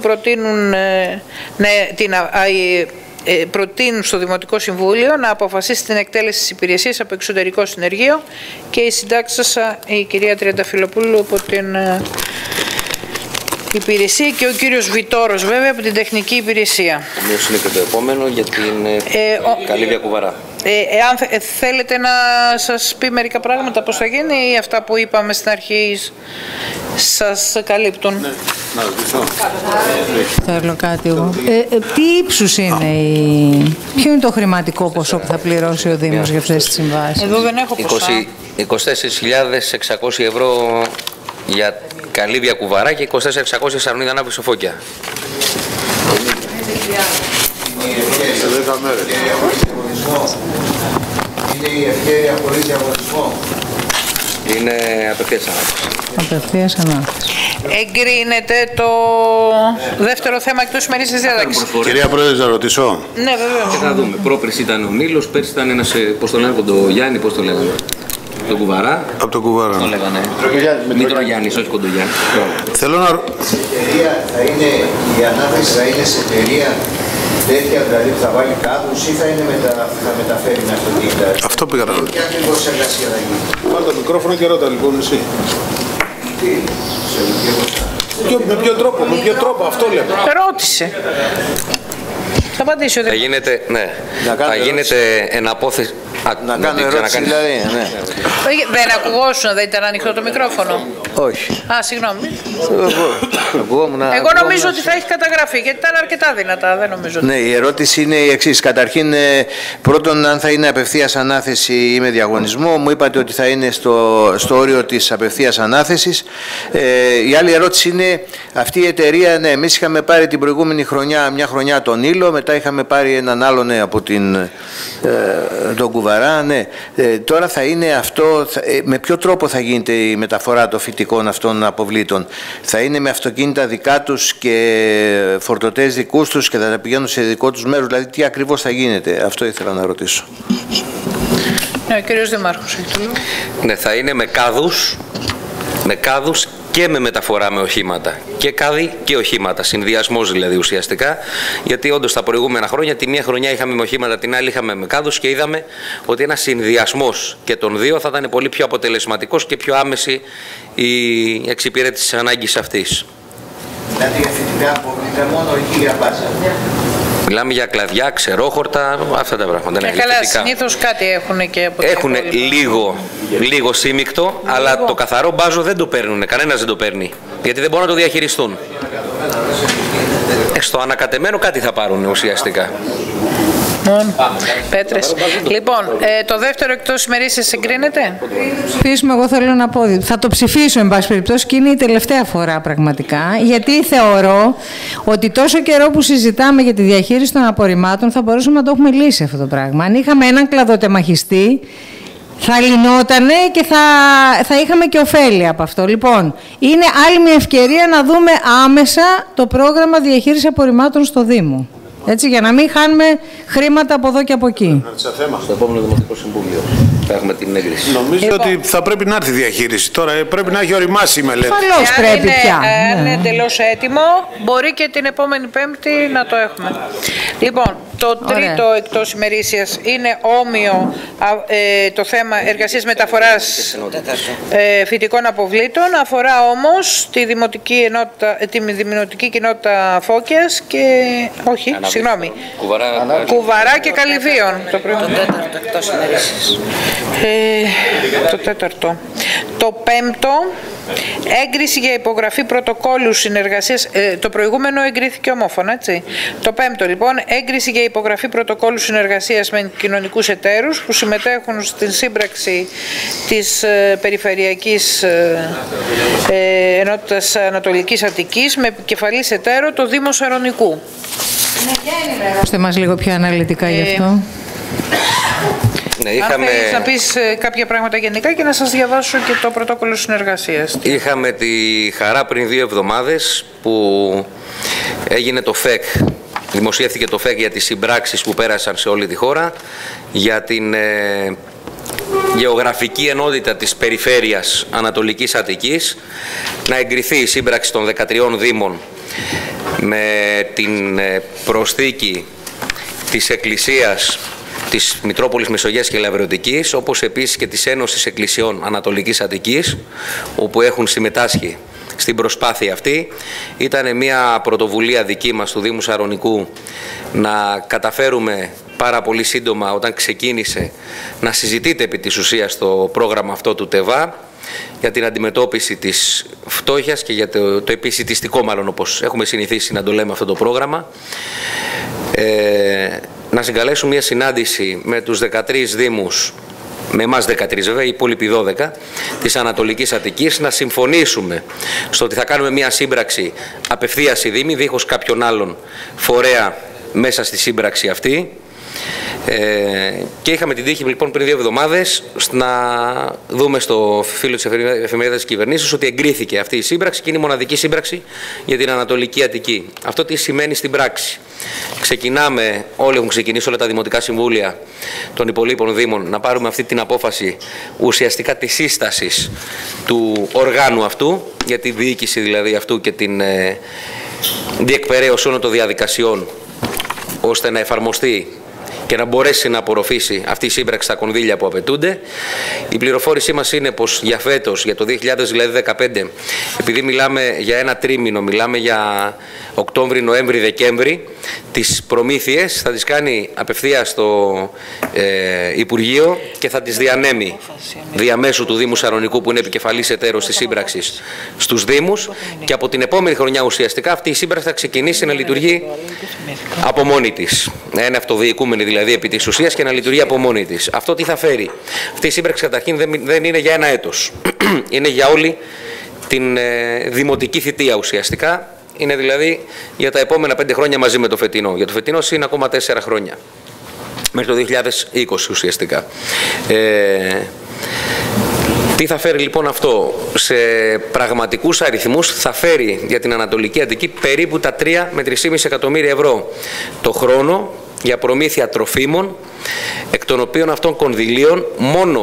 προτείνουν στο Δημοτικό Συμβούλιο να αποφασίσει την εκτέλεση της υπηρεσίας από εξωτερικό συνεργείο και η συντάξασα η κυρία Τριανταφυλλοπούλου από την υπηρεσία και ο κύριος Βιτόρος βέβαια από την τεχνική υπηρεσία. Όμως είναι και το επόμενο για την Καλύβια Κουβαρά. Εάν θέλετε να σας πει μερικά πράγματα πώς θα γίνει ή αυτά που είπαμε στην αρχή σας καλύπτουν. Ναι, να ρωτήσω. Θέλω κάτι εγώ. Τι ύψους είναι ποιο είναι το χρηματικό ποσό που θα πληρώσει ο Δήμος για αυτές τις συμβάσεις? Εδώ δεν έχω ποσά. 24.600 ευρώ για Καλύβια Κουβαρά και 24.600 Σαρονίδα Ανάβηση Φώκια. Σε 10 μέρες. Είναι η ευκαιρία χωρίς διαγωνισμό. Είναι απευθείας ανάθεση. Απευθείας ανάθεση. Εγκρίνεται το δεύτερο θέμα εκτός ημερήσιας διάταξης. Κυρία Πρόεδρε, να ρωτήσω. Ναι, βεβαίως. Θα δούμε. Πρόπερση ήταν ο Νίλος, πέρσι ήταν ένας, πώς το λένε, Κοντογιάννη, πώς το λέγανε. Τον Κουβαρά. Από τον Κουβαρά. Το λέγανε. Μητρογιάννης, όχι Κοντογιάννη. Θέλω να... Η ανάθεση θα είναι σε εταιρεία τέτοια, δηλαδή που θα βάλει κάδους ή θα μεταφέρει με αυτοκίνητα? Αυτό πήγα να ρωτήσω. Ποια ακριβώς εργασία θα γίνει? Πάρε το μικρόφωνο και ρώτα λοιπόν εσύ. Με ποιο τρόπο, αυτό λέμε. Ρώτησε. Θα απαντήσει ο Δήμος. Θα γίνεται εναπόθεση. Να κάνω ερώτηση δηλαδή, ναι. Δεν ακουγόσουν, δεν ήταν ανοιχτό το μικρόφωνο? Όχι. Α, συγγνώμη. Εγώ νομίζω ότι θα έχει καταγραφεί, γιατί ήταν αρκετά δυνατά, δεν νομίζω. Ναι, η ερώτηση είναι η εξής. Καταρχήν, πρώτον, αν θα είναι απευθείας ανάθεση ή με διαγωνισμό. Μου είπατε ότι θα είναι στο όριο της απευθείας ανάθεσης. Η άλλη ερώτηση είναι, αυτή η εταιρεία, ναι, εμείς είχαμε πάρει την προηγούμενη χρονιά, μια χρονιά τον Ήλο, μετά είχαμε πάρει έναν άλλο, ναι, από τον Κουβαρά, ναι. Τώρα θα είναι αυτό, με ποιο τρόπο θα γίνεται η μεταφορά των φυτικών αυτών αποβλήτων? Θα είναι με αυτοκίνητα δικά τους και φορτωτές δικούς τους και θα τα πηγαίνουν σε δικό τους μέρος? Δηλαδή τι ακριβώς θα γίνεται? Αυτό ήθελα να ρωτήσω. Ναι, ο κύριος Δημάρχος. Ναι, θα είναι με κάδους και με μεταφορά με οχήματα και κάδι και οχήματα, συνδυασμός δηλαδή ουσιαστικά, γιατί όντως τα προηγούμενα χρόνια τη μία χρονιά είχαμε με οχήματα, την άλλη είχαμε με κάδους και είδαμε ότι ένας συνδυασμός και των δύο θα ήταν πολύ πιο αποτελεσματικός και πιο άμεση η εξυπηρέτηση της ανάγκης αυτής. Δηλαδή φυτικά αποβλήτα μόνο εκεί για μπάζα. Μιλάμε για κλαδιά, ξερόχορτα, αυτά τα πράγματα. Καλά, συνήθως κάτι έχουν και από έχουν λίγο σύμμικτο, αλλά το καθαρό μπάζο δεν το παίρνουν, κανένας δεν το παίρνει, γιατί δεν μπορούν να το διαχειριστούν. Στο ανακατεμένο κάτι θα πάρουν ουσιαστικά. Πέτρες. Λοιπόν, το δεύτερο εκτός ημερήσιας συγκρίνεται. Ψηφίσουμε, εγώ θέλω να πω. Θα το ψηφίσω, εν πάση περιπτώσει, και είναι η τελευταία φορά πραγματικά. Γιατί θεωρώ ότι τόσο καιρό που συζητάμε για τη διαχείριση των απορριμμάτων θα μπορούσαμε να το έχουμε λύσει αυτό το πράγμα. Αν είχαμε έναν κλαδοτεμαχιστή, θα λυνότανε και θα είχαμε και ωφέλη από αυτό. Λοιπόν, είναι άλλη μια ευκαιρία να δούμε άμεσα το πρόγραμμα διαχείρισης απορριμμάτων στο Δήμο. Έτσι, για να μην χάνουμε χρήματα από εδώ και από εκεί. Στο επόμενο Δημοτικό Συμβούλιο θα έχουμε την έγκριση. Νομίζω ότι θα πρέπει να έρθει η διαχείριση. Τώρα πρέπει να έχει οριμάσει η μελέτη. Ασφαλώς πρέπει πια. Αν είναι εντελώς έτοιμο, μπορεί και την επόμενη Πέμπτη να το έχουμε. Λοιπόν, το τρίτο εκτός ημερήσιας είναι όμοιο το θέμα εργασίας μεταφοράς φυτικών αποβλήτων. Αφορά όμως τη Δημοτική Κοινότητα Φώκιας και... όχι, συγγνώμη. Κουβαρά και Καλυβίων. Το τέταρτο εκτός ημερήσιας. Το τέταρτο. Το πέμπτο, έγκριση για υπογραφή πρωτοκόλλου συνεργασίας. Το προηγούμενο εγκρίθηκε ομόφωνα, έτσι. Το πέμπτο, λοιπόν, έγκριση για υπογραφή πρωτοκόλλου συνεργασίας με κοινωνικούς εταίρους που συμμετέχουν στην σύμπραξη της Περιφερειακής Ενότητας Ανατολικής Αττικής με επικεφαλής εταίρο το Δήμο Σαρονικού. Ενημερώστε μας λίγο πιο αναλυτικά γι' αυτό. Ναι, αν θέλεις να πεις κάποια πράγματα γενικά και να σας διαβάσω και το πρωτόκολλο συνεργασίας. Είχαμε τη χαρά πριν 2 εβδομάδες που έγινε το ΦΕΚ. Δημοσιεύθηκε το ΦΕΚ για τις συμπράξεις που πέρασαν σε όλη τη χώρα, για την γεωγραφική ενότητα της περιφέρειας Ανατολικής Αττικής, να εγκριθεί η σύμπραξη των 13 Δήμων με την προσθήκη της Εκκλησίας της Μητρόπολης Μεσογείας και Λαβρεωτικής, όπως επίσης και της Ένωσης Εκκλησιών Ανατολικής Αττικής, όπου έχουν συμμετάσχει στην προσπάθεια αυτή. Ήταν μια πρωτοβουλία δική μας του Δήμου Σαρονικού να καταφέρουμε πάρα πολύ σύντομα, όταν ξεκίνησε, να συζητείται επί της ουσίας το πρόγραμμα αυτό του ΤΕΒΑ για την αντιμετώπιση της φτώχειας και για το επισιτιστικό, μάλλον όπως έχουμε συνηθίσει να το λέμε αυτό το πρόγραμμα. Να συγκαλέσουν μια συνάντηση με τους 13 Δήμους, με εμάς 13 βέβαια, οι υπόλοιποι 12 της Ανατολικής Αττικής, να συμφωνήσουμε στο ότι θα κάνουμε μια σύμπραξη απευθείας οι Δήμοι, δίχως κάποιον άλλον φορέα μέσα στη σύμπραξη αυτή. Και είχαμε την τύχη λοιπόν πριν 2 εβδομάδες να δούμε στο φύλλο της εφημερίδας της κυβερνήσεως ότι εγκρίθηκε αυτή η σύμπραξη και είναι η μοναδική σύμπραξη για την Ανατολική Αττική. Αυτό τι σημαίνει στην πράξη? Ξεκινάμε, όλοι έχουν ξεκινήσει, όλα τα δημοτικά συμβούλια των υπολείπων Δήμων, να πάρουμε αυτή την απόφαση ουσιαστικά της σύστασης του οργάνου αυτού, για τη διοίκηση δηλαδή αυτού και την διεκπαιρέωση όλων των διαδικασιών, ώστε να εφαρμοστεί και να μπορέσει να απορροφήσει αυτή η σύμπραξη στα κονδύλια που απαιτούνται. Η πληροφόρησή μας είναι πως για φέτος, για το 2015, επειδή μιλάμε για ένα τρίμηνο, μιλάμε για Οκτώβρη, Νοέμβρη, Δεκέμβρη, τις προμήθειες θα τις κάνει απευθείας στο Υπουργείο και θα τις διανέμει διαμέσου του Δήμου Σαρονικού, που είναι επικεφαλής εταίρος της σύμπραξης, στους Δήμους, και από την επόμενη χρονιά ουσιαστικά αυτή η σύμπραξη θα ξεκινήσει να λειτουργεί από μόνη της. Να είναι αυτοδιοικούμενη δηλαδή επί της ουσίας και να λειτουργεί από μόνη της. Αυτό τι θα φέρει? Αυτή η σύμπραξη καταρχήν δεν είναι για ένα έτος. Είναι για όλη την δημοτική θητεία ουσιαστικά. Είναι δηλαδή για τα επόμενα 5 χρόνια μαζί με το φετινό. Για το φετινό είναι ακόμα 4 χρόνια. Μέχρι το 2020 ουσιαστικά. Τι θα φέρει λοιπόν αυτό? Σε πραγματικούς αριθμούς θα φέρει για την Ανατολική Αττική περίπου τα 3 με 3,5 εκατομμύρια ευρώ το χρόνο για προμήθεια τροφίμων, εκ των οποίων αυτών κονδυλίων μόνο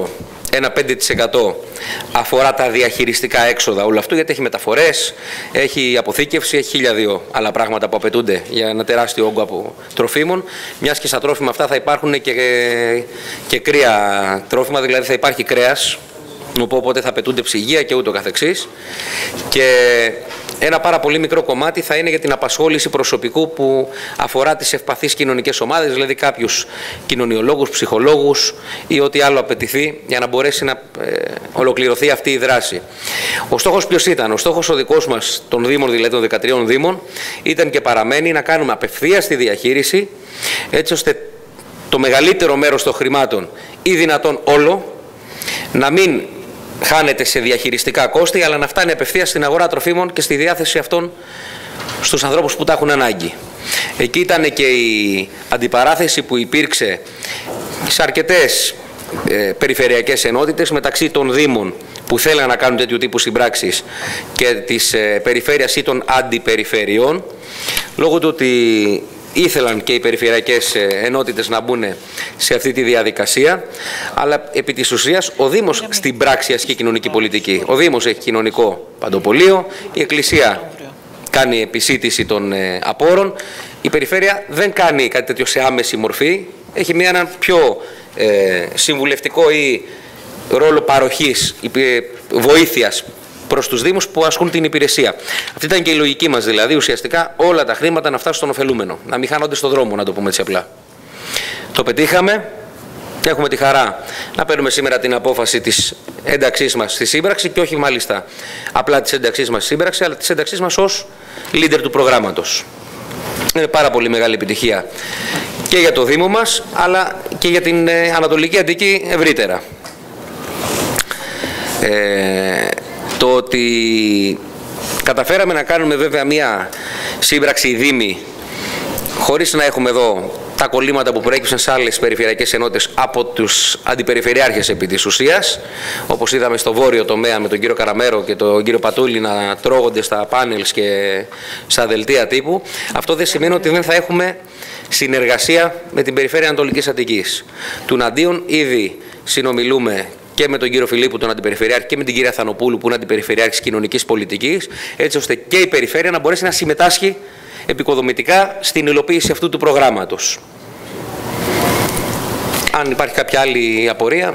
ένα 5% αφορά τα διαχειριστικά έξοδα όλο αυτό, γιατί έχει μεταφορές, έχει αποθήκευση, έχει 1002 άλλα πράγματα που απαιτούνται για ένα τεράστιο όγκο από τροφίμων. Μιας και στα τρόφιμα αυτά θα υπάρχουν και κρύα τρόφιμα, δηλαδή θα υπάρχει κρέας, οπότε θα απαιτούνται ψυγεία και ούτω καθεξής. Και ένα πάρα πολύ μικρό κομμάτι θα είναι για την απασχόληση προσωπικού που αφορά τις ευπαθείς κοινωνικές ομάδες, δηλαδή κάποιους κοινωνιολόγους, ψυχολόγους ή ό,τι άλλο απαιτηθεί για να μπορέσει να ολοκληρωθεί αυτή η δράση. Ο στόχος ποιος ήταν? Ο στόχος ο δικός μας των Δήμων, δηλαδή των 13 Δήμων, ήταν και παραμένει να κάνουμε απευθείας τη διαχείριση, έτσι ώστε το μεγαλύτερο μέρος των χρημάτων ή δυνατόν όλο να μην χάνεται σε διαχειριστικά κόστη, αλλά να φτάνει απευθείας στην αγορά τροφίμων και στη διάθεση αυτών στους ανθρώπους που τα έχουν ανάγκη. Εκεί ήταν και η αντιπαράθεση που υπήρξε σε αρκετές περιφερειακές ενότητες μεταξύ των Δήμων που θέλουν να κάνουν τέτοιου τύπου συμπράξεις και της περιφέρειας ή των αντιπεριφερειών, λόγω του ότι ήθελαν και οι περιφερειακές ενότητες να μπουν σε αυτή τη διαδικασία, αλλά επί της ουσίας ο Δήμος στην πράξη ασκεί κοινωνική πολιτική. Ο Δήμος έχει κοινωνικό παντοπολείο, η Εκκλησία κάνει επισήτηση των απόρων, η περιφέρεια δεν κάνει κάτι τέτοιο σε άμεση μορφή, έχει ένα πιο συμβουλευτικό ή ρόλο παροχής, βοήθειας προς τους Δήμους που ασκούν την υπηρεσία. Αυτή ήταν και η λογική μας, δηλαδή ουσιαστικά όλα τα χρήματα να φτάσουν στον ωφελούμενο, να μην χάνονται στον δρόμο, να το πούμε έτσι απλά. Το πετύχαμε και έχουμε τη χαρά να παίρνουμε σήμερα την απόφαση της ένταξής μας στη σύμπραξη και όχι μάλιστα απλά της ένταξής μας στη σύμπραξη, αλλά της ένταξής μας ως leader του προγράμματος. Είναι πάρα πολύ μεγάλη επιτυχία και για το Δήμο μας, αλλά και για την Ανατολική Αττική ευρύτερα. Το ότι καταφέραμε να κάνουμε βέβαια μία σύμπραξη Δήμη χωρίς να έχουμε εδώ τα κολλήματα που προέκυψαν σε άλλες περιφερειακές ενότητες από τους αντιπεριφερειάρχες επί της ουσίας, όπως είδαμε στο βόρειο τομέα με τον κύριο Καραμέρο και τον κύριο Πατούλη να τρώγονται στα πάνελς και στα δελτία τύπου, αυτό δεν σημαίνει ότι δεν θα έχουμε συνεργασία με την περιφέρεια Ανατολικής Αττικής. Τουναντίον ήδη συνομιλούμε και με τον κύριο Φιλίππου, τον Αντιπεριφερειάρχη, και με την κυρία Θανοπούλου, που είναι Αντιπεριφερειάρχης Κοινωνικής Πολιτικής, έτσι ώστε και η περιφέρεια να μπορέσει να συμμετάσχει επικοδομητικά στην υλοποίηση αυτού του προγράμματος. Αν υπάρχει κάποια άλλη απορία.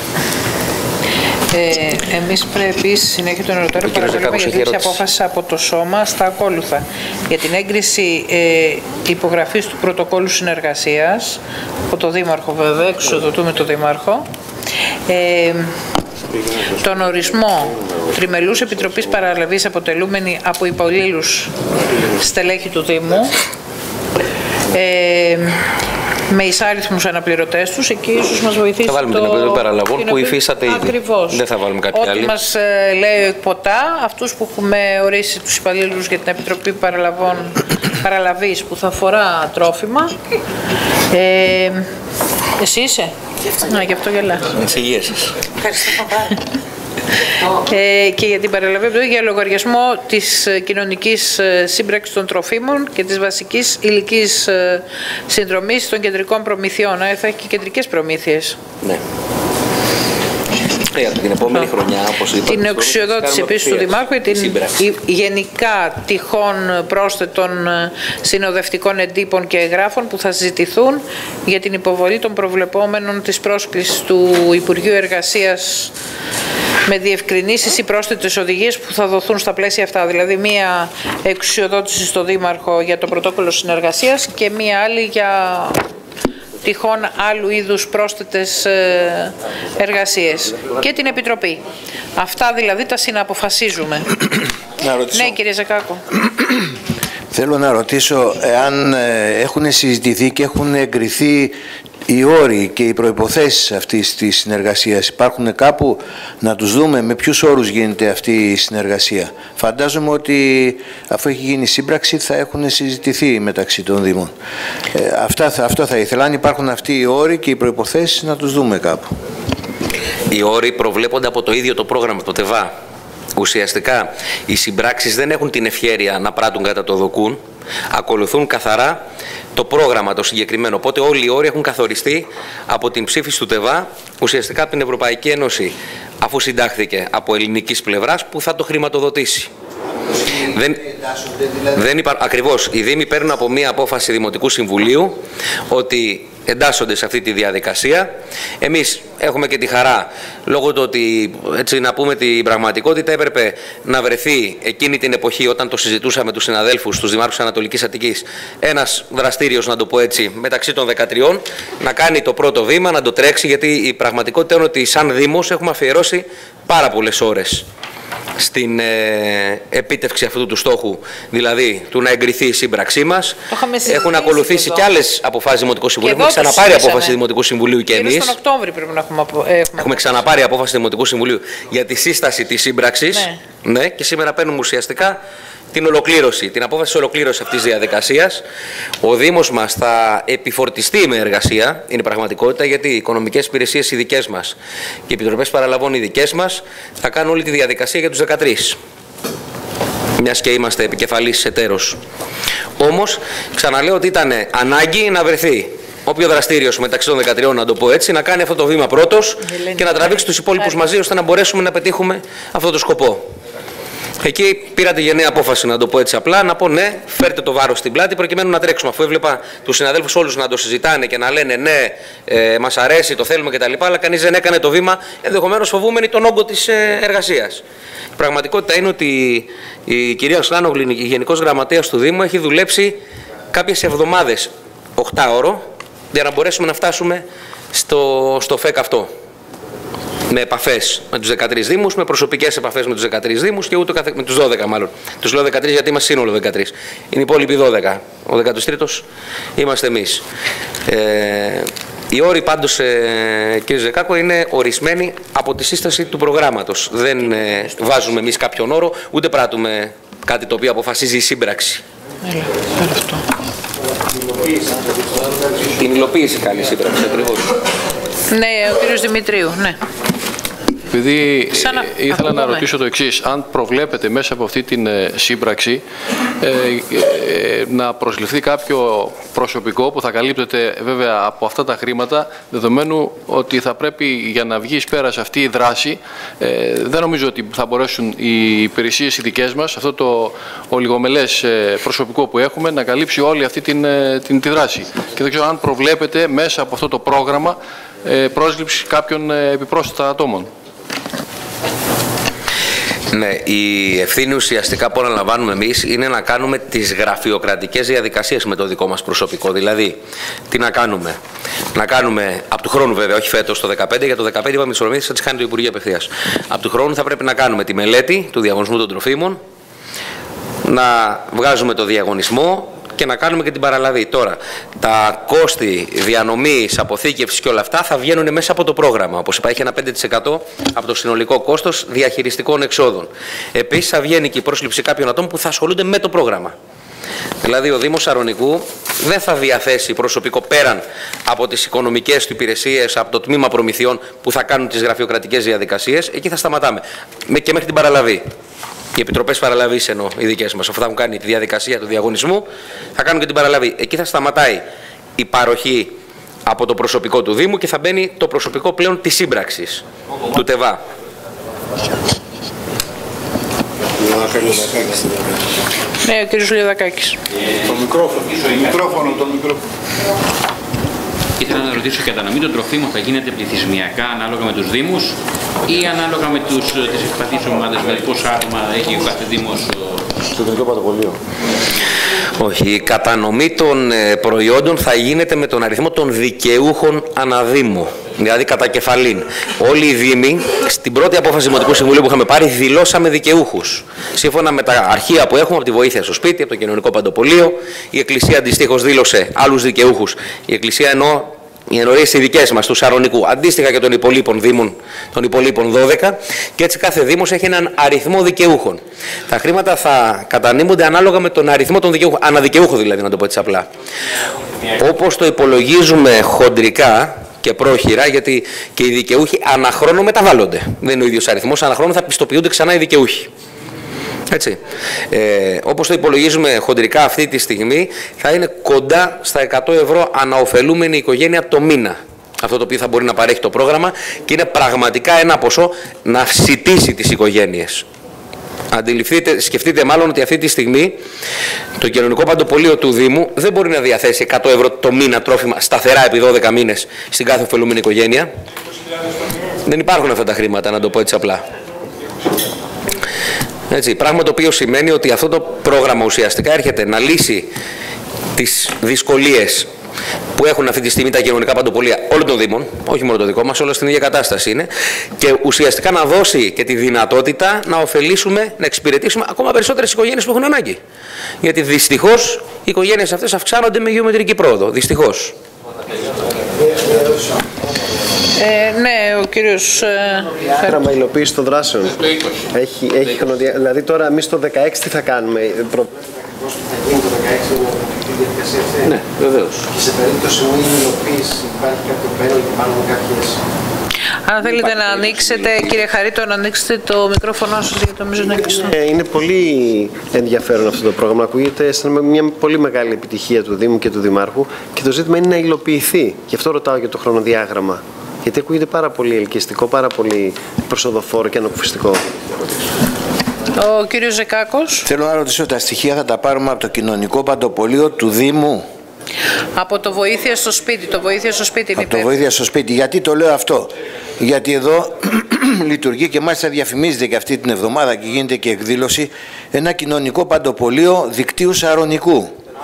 Εμείς πρέπει στη συνέχεια των ερωτών παρακαλούμε για λήψη απόφαση από το Σώμα στα ακόλουθα. Για την έγκριση υπογραφής του πρωτοκόλλου συνεργασίας από το Δήμαρχο, βέβαια, εξουσιοδοτούμε το Δήμαρχο. Τον ορισμό τριμελούς επιτροπής παραλαβής αποτελούμενη από υπαλλήλους στελέχη του Δήμου με εισάριθμους αναπληρωτές τους, εκεί ίσως μας βοηθήσει. Θα βάλουμε την επιτροπή παραλαβών που υφίσατε ήδη. Ακριβώς. Δεν θα βάλουμε κάποια άλλη. Ό,τι μας λέει ο εκποτά, αυτούς που έχουμε ορίσει τους υπαλλήλους για την Επιτροπή Παραλαβής που θα αφορά τρόφιμα. Εσύ είσαι? Γι' αυτό γελά. Τις υγείες σας. Και για την παραλαβή για λογαριασμό της κοινωνικής σύμπραξης των τροφίμων και της βασικής υλικής συνδρομής των κεντρικών προμηθειών. Θα έχει και κεντρικές προμήθειες. Ναι. Την επόμενη χρονιά, όπως είπα, την εξουσιοδότηση επίσης του Δημάρχου και την γενικά τυχόν πρόσθετων συνοδευτικών εντύπων και εγγράφων που θα συζητηθούν για την υποβολή των προβλεπόμενων της πρόσκλησης του Υπουργείου Εργασίας με διευκρινήσεις ή πρόσθετες οδηγίες που θα δοθούν στα πλαίσια αυτά. Δηλαδή μία εξουσιοδότηση στο Δήμαρχο για το πρωτόκολλο συνεργασίας και μία άλλη για τυχόν άλλου είδους πρόσθετες εργασίες και την Επιτροπή. Αυτά δηλαδή τα συναποφασίζουμε. Ναι, κύριε Ζεκάκο. Θέλω να ρωτήσω εάν έχουν συζητηθεί και έχουν εγκριθεί οι όροι και οι προϋποθέσεις αυτής της συνεργασίας. Υπάρχουν κάπου να τους δούμε με ποιους όρους γίνεται αυτή η συνεργασία. Φαντάζομαι ότι αφού έχει γίνει σύμπραξη θα έχουν συζητηθεί μεταξύ των Δήμων. Αυτό θα ήθελα. Αν υπάρχουν αυτοί οι όροι και οι προϋποθέσεις να τους δούμε κάπου. Οι όροι προβλέπονται από το ίδιο το πρόγραμμα, το ΤΕΒΑ. Ουσιαστικά οι συμπράξεις δεν έχουν την ευχέρεια να πράττουν κατά το δοκούν. Ακολουθούν καθαρά το πρόγραμμα το συγκεκριμένο. Οπότε όλοι οι όροι έχουν καθοριστεί από την ψήφιση του ΤΕΒΑ, ουσιαστικά από την Ευρωπαϊκή Ένωση, αφού συντάχθηκε από ελληνικής πλευράς, που θα το χρηματοδοτήσει. Ακριβώς. Οι Δήμοι παίρνουν από μία απόφαση Δημοτικού Συμβουλίου ότι εντάσσονται σε αυτή τη διαδικασία. Εμείς έχουμε και τη χαρά, λόγω του ότι, έτσι να πούμε την πραγματικότητα, έπρεπε να βρεθεί εκείνη την εποχή, όταν το συζητούσαμε με τους συναδέλφους, τους δημάρχους Ανατολικής Αττικής, ένας δραστήριος, να το πω έτσι, μεταξύ των 13, να κάνει το πρώτο βήμα, να το τρέξει, γιατί η πραγματικότητα είναι ότι σαν Δήμος έχουμε αφιερώσει πάρα πολλές ώρες στην επίτευξη αυτού του στόχου, δηλαδή του να εγκριθεί η σύμπραξή μας. Έχουν ακολουθήσει και άλλες αποφάσεις Δημοτικού Συμβουλίου. Έχουμε ξαναπάρει απόφαση Δημοτικού Συμβουλίου και εμείς. Τον Οκτώβρη πρέπει να έχουμε ξαναπάρει απόφαση Δημοτικού Συμβουλίου για τη σύσταση της σύμπραξης. Ναι, και σήμερα παίρνουμε ουσιαστικά την ολοκλήρωση, την απόφαση ολοκλήρωση αυτής της διαδικασίας. Ο Δήμος μας θα επιφορτιστεί με εργασία, είναι η πραγματικότητα, γιατί οι οικονομικές υπηρεσίες οι δικές μας και οι επιτροπές παραλαβών οι δικές μας θα κάνουν όλη τη διαδικασία για τους 13. Μιας και είμαστε επικεφαλής εταίρος. Όμως, ξαναλέω ότι ήταν ανάγκη να βρεθεί όποιο δραστήριος μεταξύ των 13, να το πω έτσι, να κάνει αυτό το βήμα πρώτος και να τραβήξει τους υπόλοιπους μαζί, ώστε να μπορέσουμε να πετύχουμε αυτό το σκοπό. Εκεί πήρα τη γενναία απόφαση, να το πω έτσι απλά, να πω ναι, φέρτε το βάρος στην πλάτη προκειμένου να τρέξουμε. Αφού έβλεπα τους συναδέλφους όλους να το συζητάνε και να λένε ναι, μας αρέσει, το θέλουμε κτλ., αλλά κανείς δεν έκανε το βήμα, ενδεχομένως φοβούμενοι τον όγκο της εργασίας. Η πραγματικότητα είναι ότι η κυρία Σλάνογλου, η Γενικός Γραμματέας του Δήμου, έχει δουλέψει κάποιες εβδομάδες, 8ωρο, για να μπορέσουμε να φτάσουμε στο ΦΕΚ αυτό. Με επαφές με τους 13 Δήμους, με προσωπικές επαφές με τους 13 Δήμους και ούτω με τους 12 μάλλον. Τους λέω 13 γιατί είμαστε σύνολο 13. Είναι οι υπόλοιποι 12. Ο 13ος είμαστε εμείς. Οι όροι πάντως, κύριε Ζεκάκο, είναι ορισμένοι από τη σύσταση του προγράμματος. Δεν βάζουμε εμείς κάποιον όρο, ούτε πράττουμε κάτι το οποίο αποφασίζει η σύμπραξη. Την υλοποίηση κάνει η σύμπραξη ακριβώς. Ναι, ο κύριος Δημητρίου, ναι. Επειδή ήθελα να ρωτήσω το εξής, αν προβλέπετε μέσα από αυτή την σύμπραξη να προσληφθεί κάποιο προσωπικό που θα καλύπτεται βέβαια από αυτά τα χρήματα, δεδομένου ότι θα πρέπει για να βγει εις πέρας αυτή η δράση, δεν νομίζω ότι θα μπορέσουν οι υπηρεσίες οι δικές μας, αυτό το ολιγομελές προσωπικό που έχουμε, να καλύψει όλη αυτή τη δράση. Και δεν ξέρω αν προβλέπετε μέσα από αυτό το πρόγραμμα πρόσληψη κάποιων επιπρόσθετα ατόμων. Ναι, η ευθύνη ουσιαστικά που αναλαμβάνουμε εμείς είναι να κάνουμε τις γραφειοκρατικές διαδικασίες με το δικό μας προσωπικό. Δηλαδή, τι να κάνουμε. Να κάνουμε, από του χρόνου βέβαια, όχι φέτος, το 2015, για το 2015 είπαμε τις προμήθειες θα τις κάνει το Υπουργείο απευθείας. Από του χρόνου θα πρέπει να κάνουμε τη μελέτη του διαγωνισμού των τροφίμων, να βγάζουμε το διαγωνισμό και να κάνουμε και την παραλαβή. Τώρα, τα κόστη διανομής, αποθήκευσης και όλα αυτά θα βγαίνουν μέσα από το πρόγραμμα. Όπως είπα, έχει ένα 5% από το συνολικό κόστος διαχειριστικών εξόδων. Επίσης, θα βγαίνει και η πρόσληψη κάποιων ατόμων που θα ασχολούνται με το πρόγραμμα. Δηλαδή, ο Δήμος Σαρονικού δεν θα διαθέσει προσωπικό πέραν από τις οικονομικές του υπηρεσίες, από το τμήμα προμηθειών που θα κάνουν τις γραφειοκρατικές διαδικασίες. Εκεί θα σταματάμε. Και μέχρι την παραλαβή. Οι επιτροπές παραλαβής εννοώ, οι δικές μας, αφού θα έχουν κάνει τη διαδικασία του διαγωνισμού, θα κάνουν και την παραλαβή. Εκεί θα σταματάει η παροχή από το προσωπικό του Δήμου και θα μπαίνει το προσωπικό πλέον της σύμπραξης, του ΤΕΒΑ. Ναι, ο κύριος Λιωδακάκης. Το μικρόφωνο. Ήθελα να ρωτήσω, η κατανομή των τροφίμων θα γίνεται πληθυσμιακά ανάλογα με τους Δήμους ή ανάλογα με τις ευπαθείς ομάδες, με πόσα άτομα έχει ο κάθε Δήμος στο Εθνικό Πρωτοκολλείο? Όχι, η κατανομή των προϊόντων θα γίνεται με τον αριθμό των δικαιούχων αναδήμου, δηλαδή κατά κεφαλήν. Όλοι οι Δήμοι, στην πρώτη απόφαση Δημοτικού Συμβουλίου που είχαμε πάρει, δηλώσαμε δικαιούχους. Σύμφωνα με τα αρχεία που έχουμε από τη βοήθεια στο σπίτι, από το Κοινωνικό Παντοπολείο, η Εκκλησία αντιστοίχως δήλωσε άλλους δικαιούχους. Η Εκκλησία εννοώ οι ενορίες οι δικές μας, του Σαρονικού, αντίστοιχα και των υπολείπων Δήμων, των υπολείπων 12, και έτσι κάθε Δήμος έχει έναν αριθμό δικαιούχων. Τα χρήματα θα κατανείμονται ανάλογα με τον αριθμό των δικαιούχων, αναδικαιούχο δηλαδή, να το πω έτσι απλά. Όπως το υπολογίζουμε χοντρικά και πρόχειρα, γιατί και οι δικαιούχοι αναχρόνω μεταβάλλονται. Δεν είναι ο ίδιος αριθμός, αναχρόνω θα πιστοποιούνται ξανά οι δικαιούχοι. Έτσι. Όπως το υπολογίζουμε χοντρικά αυτή τη στιγμή, θα είναι κοντά στα 100 ευρώ αναοφελούμενη οικογένεια το μήνα. Αυτό το οποίο θα μπορεί να παρέχει το πρόγραμμα, και είναι πραγματικά ένα ποσό να σιτήσει τις οικογένειες. Αντιληφθείτε, σκεφτείτε μάλλον ότι αυτή τη στιγμή το κοινωνικό παντοπολείο του Δήμου δεν μπορεί να διαθέσει 100 ευρώ το μήνα τρόφιμα σταθερά επί 12 μήνες στην κάθε ωφελούμενη οικογένεια. Δεν υπάρχουν αυτά τα χρήματα, να το πω έτσι απλά. Έτσι, πράγμα το οποίο σημαίνει ότι αυτό το πρόγραμμα ουσιαστικά έρχεται να λύσει τις δυσκολίες που έχουν αυτή τη στιγμή τα κοινωνικά παντοπολεία όλων των Δήμων, όχι μόνο το δικό μας, όλα στην ίδια κατάσταση είναι, και ουσιαστικά να δώσει και τη δυνατότητα να ωφελήσουμε, να εξυπηρετήσουμε ακόμα περισσότερες οικογένειες που έχουν ανάγκη. Γιατί δυστυχώς οι οικογένειες αυτές αυξάνονται με γεωμετρική πρόοδο. Δυστυχώς. Ναι, ο κύριος... Πρόγραμμα υλοποίηση των δράσεων. Έχει χρονοδιάγραμμα. Δηλαδή τώρα εμείς το 16 τι θα κάνουμε. Ναι, βεβαίως. Και σε περίπτωση μου είναι υλοποίηση, υπάρχει κάποιο πέραν και υπάρχουν κάποιες... Αν θέλετε να ανοίξετε, κύριε Χαρίτο, να ανοίξετε το μικρόφωνο σας, γιατί νομίζω να κλειστώ. Είναι πολύ ενδιαφέρον αυτό το πρόγραμμα. Ακούγεται σαν μια πολύ μεγάλη επιτυχία του Δήμου και του Δημάρχου, και το ζήτημα είναι να υλοποιηθεί. Γι' αυτό ρωτάω για το χρονοδιάγραμμα. Γιατί ακούγεται πάρα πολύ ελκυστικό, πάρα πολύ προσοδοφόρο και ανακουφιστικό. Ο κύριος Ζεκάκος. Θέλω να ρωτήσω, τα στοιχεία θα τα πάρουμε από το κοινωνικό παντοπολείο του Δήμου? Από το βοήθεια στο σπίτι. Το βοήθεια στο σπίτι είναι από το βοήθεια στο σπίτι. Γιατί το λέω αυτό? Γιατί εδώ λειτουργεί, και μάλιστα διαφημίζεται και αυτή την εβδομάδα και γίνεται και εκδήλωση, ένα κοινωνικό παντοπολείο δικτύου Σαρονικού.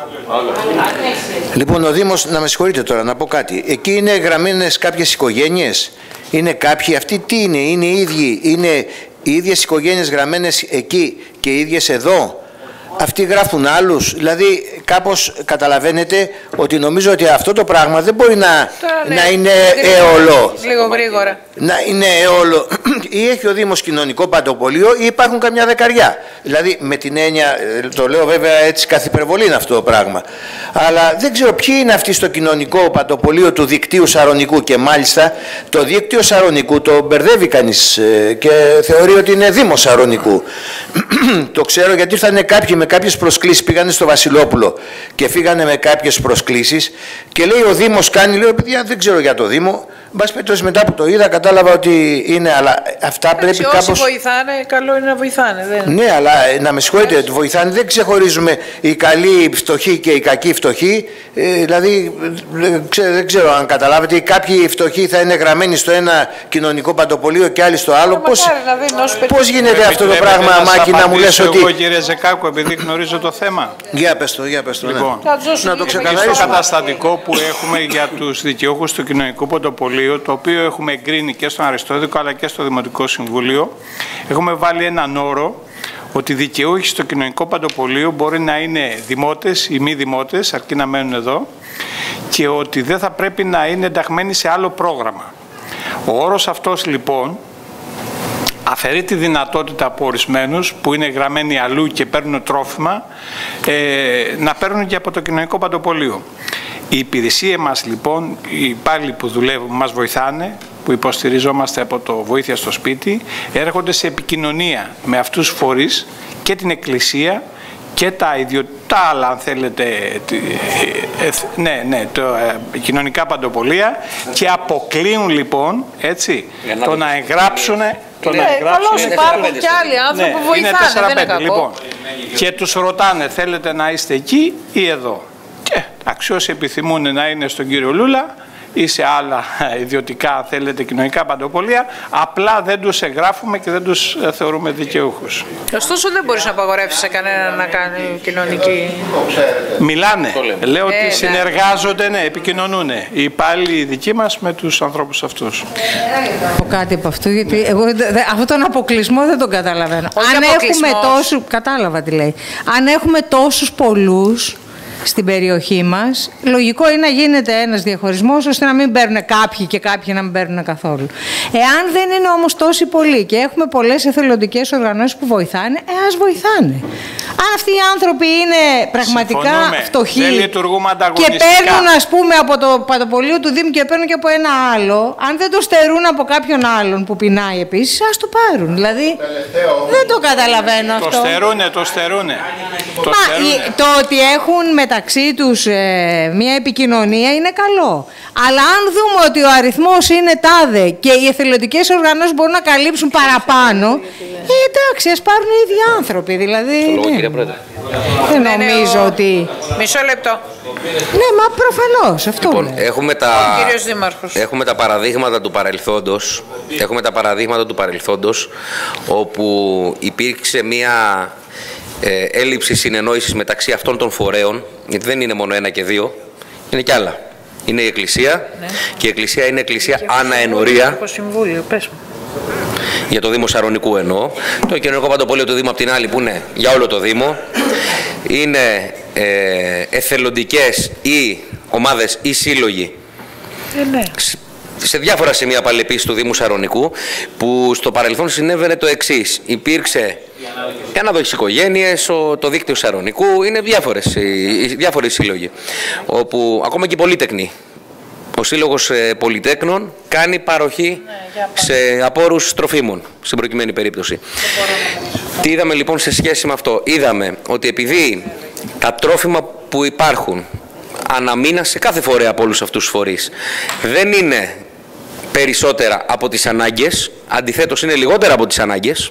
Λοιπόν, ο Δήμος, να με συγχωρείτε τώρα, να πω κάτι. Εκεί είναι γραμμένες κάποιες οικογένειες. Είναι κάποιοι, αυτοί τι είναι? Είναι οι ίδιοι? Είναι οι ίδιες οικογένειες γραμμένες εκεί και οι ίδιες εδώ? Αυτοί γράφουν άλλους? Δηλαδή κάπως καταλαβαίνετε ότι νομίζω ότι αυτό το πράγμα δεν μπορεί να είναι αιώλο. Λίγο γρήγορα. Να είναι αιώλο. Ή έχει ο Δήμος κοινωνικό παντοπολείο ή υπάρχουν καμιά δεκαριά. Δηλαδή με την έννοια, το λέω βέβαια έτσι καθ' υπερβολή είναι αυτό το πράγμα. Αλλά δεν ξέρω ποιοι είναι αυτοί στο κοινωνικό παντοπολείο του δικτύου Σαρονικού, και μάλιστα το δίκτυο Σαρονικού το μπερδεύει κανείς και θεωρεί ότι είναι Δήμος Σαρονικού. Το ξέρω γιατί ήρθαν κάποιοι με κάποιες προσκλήσεις, πήγανε στο Βασιλόπουλο και φύγανε με κάποιες προσκλήσεις και λέει ο Δήμος κάνει, λέω παιδιά δεν ξέρω για το Δήμο. Μπας περιπτώσει μετά που το είδα κατάλαβα ότι είναι, αλλά αυτά πρέπει κάπως... Όσοι βοηθάνε, καλό είναι να βοηθάνε. Δεν... Ναι, αλλά να με συγχωρείτε, βοηθάνε, δεν ξεχωρίζουμε οι καλοί φτωχοί και οι κακοί φτωχοί. Δηλαδή, δεν ξέρω αν καταλάβετε, κάποιοι φτωχοί θα είναι γραμμένοι στο ένα κοινωνικό παντοπολείο και άλλοι στο άλλο. Πώς γίνεται αυτό το πράγμα, Μάκη, να μου λες ότι... Εγώ, κύριε Ζεκάκου, επειδή γνωρίζω το θέμα. Για πες το, Λοιπόν, να το ξεκαθαρίσουμε. Στο καταστατικό που έχουμε για τους δικαιούχους του κοινωνικού παντοπολίου, το οποίο έχουμε εγκρίνει και στον Αριστόδικο αλλά και στο Δημοτικό Συμβούλιο, έχουμε βάλει έναν όρο ότι οι δικαιούχοι στο κοινωνικό παντοπολείο μπορεί να είναι δημότες ή μη δημότες, αρκεί να μένουν εδώ, και ότι δεν θα πρέπει να είναι ενταγμένοι σε άλλο πρόγραμμα. Ο όρος αυτός λοιπόν αφαιρεί τη δυνατότητα από ορισμένους που είναι γραμμένοι αλλού και παίρνουν τρόφιμα να παίρνουν και από το κοινωνικό παντοπολείο. Η υπηρεσία μας λοιπόν, οι υπάλληλοι που δουλεύουν, μας βοηθάνε, που υποστηριζόμαστε από το βοήθεια στο σπίτι, έρχονται σε επικοινωνία με αυτούς τους φορείς και την Εκκλησία και τα άλλα, αν θέλετε, κοινωνικά παντοπολεία, και αποκλείουν λοιπόν, έτσι, το να εγγράψουν... Καλώς υπάρχουν και άλλοι άνθρωποι που βοηθάνε, δεν είναι κακό. Λοιπόν, και τους ρωτάνε, θέλετε να είστε εκεί ή εδώ? Και όσοι επιθυμούν να είναι στον κύριο Λούλα ή σε άλλα ιδιωτικά, αν θέλετε, κοινωνικά παντοπολεία, απλά δεν τους εγγράφουμε και δεν τους θεωρούμε δικαιούχους. Ωστόσο δεν μπορείς να απαγορεύσεις σε κανένα να κάνει κοινωνική... Μιλάνε. Λέω ότι συνεργάζονται, ναι, επικοινωνούν οι υπάλληλοι δικοί μας με τους ανθρώπους αυτούς. Έχω κάτι από αυτού, γιατί εγώ αυτόν τον αποκλεισμό δεν τον καταλαβαίνω. Αν έχουμε τόσους... Κατάλαβα τι λέει. Αν έχουμε τόσους πολλούς, στην περιοχή μας, λογικό είναι να γίνεται ένας διαχωρισμός ώστε να μην παίρνουν κάποιοι και κάποιοι να μην παίρνουν καθόλου. Εάν δεν είναι όμως τόσοι πολλοί και έχουμε πολλές εθελοντικές οργανώσεις που βοηθάνε, ας βοηθάνε. Αν αυτοί οι άνθρωποι είναι πραγματικά φτωχοί και παίρνουν, ας πούμε, από το πατοπολείο του Δήμου και παίρνουν και από ένα άλλο, αν δεν το στερούν από κάποιον άλλον που πεινάει επίσης, ας το πάρουν. Δηλαδή, δεν το καταλαβαίνω αυτό. Το στερούνε. Το ότι έχουν μεταξύ τους μια επικοινωνία είναι καλό. Αλλά αν δούμε ότι ο αριθμός είναι τάδε και οι εθελοντικές οργανώσεις μπορούν να καλύψουν παραπάνω, εντάξει, ας πάρουν οι ίδιοι άνθρωποι. Δηλαδή, δεν νομίζω ότι... Μισό λεπτό. Ναι, μα προφανώς, αυτό λοιπόν, έχουμε τα παραδείγματα του παρελθόντος, όπου υπήρξε μια έλλειψη συνεννόησης μεταξύ αυτών των φορέων, γιατί δεν είναι μόνο ένα και δύο, είναι κι άλλα. Είναι η Εκκλησία, και η Εκκλησία είναι εκκλησία αναενορία. Για το Δήμο Σαρονικού εννοώ. Το Κοινωνικό Παντοπολείο του Δήμου απ' την άλλη, που είναι για όλο το Δήμο. Είναι εθελοντικές ή ομάδες ή σύλλογοι σε διάφορα σημεία πάλι επίσης του Δήμου Σαρονικού, που στο παρελθόν συνέβαινε το εξής. Υπήρξε αναδοχές οικογένειες, το δίκτυο Σαρονικού, είναι διάφοροι σύλλογοι, όπου ακόμα και οι πολύτεκνοι. Ο Σύλλογος Πολυτέκνων κάνει παροχή σε απόρους τροφίμων, στην προκειμένη περίπτωση. Τι είδαμε λοιπόν σε σχέση με αυτό? Είδαμε ότι επειδή τα τρόφιμα που υπάρχουν αναμήνα σε κάθε φορέα από όλους αυτούς τους φορείς δεν είναι περισσότερα από τις ανάγκες, αντιθέτως είναι λιγότερα από τις ανάγκες,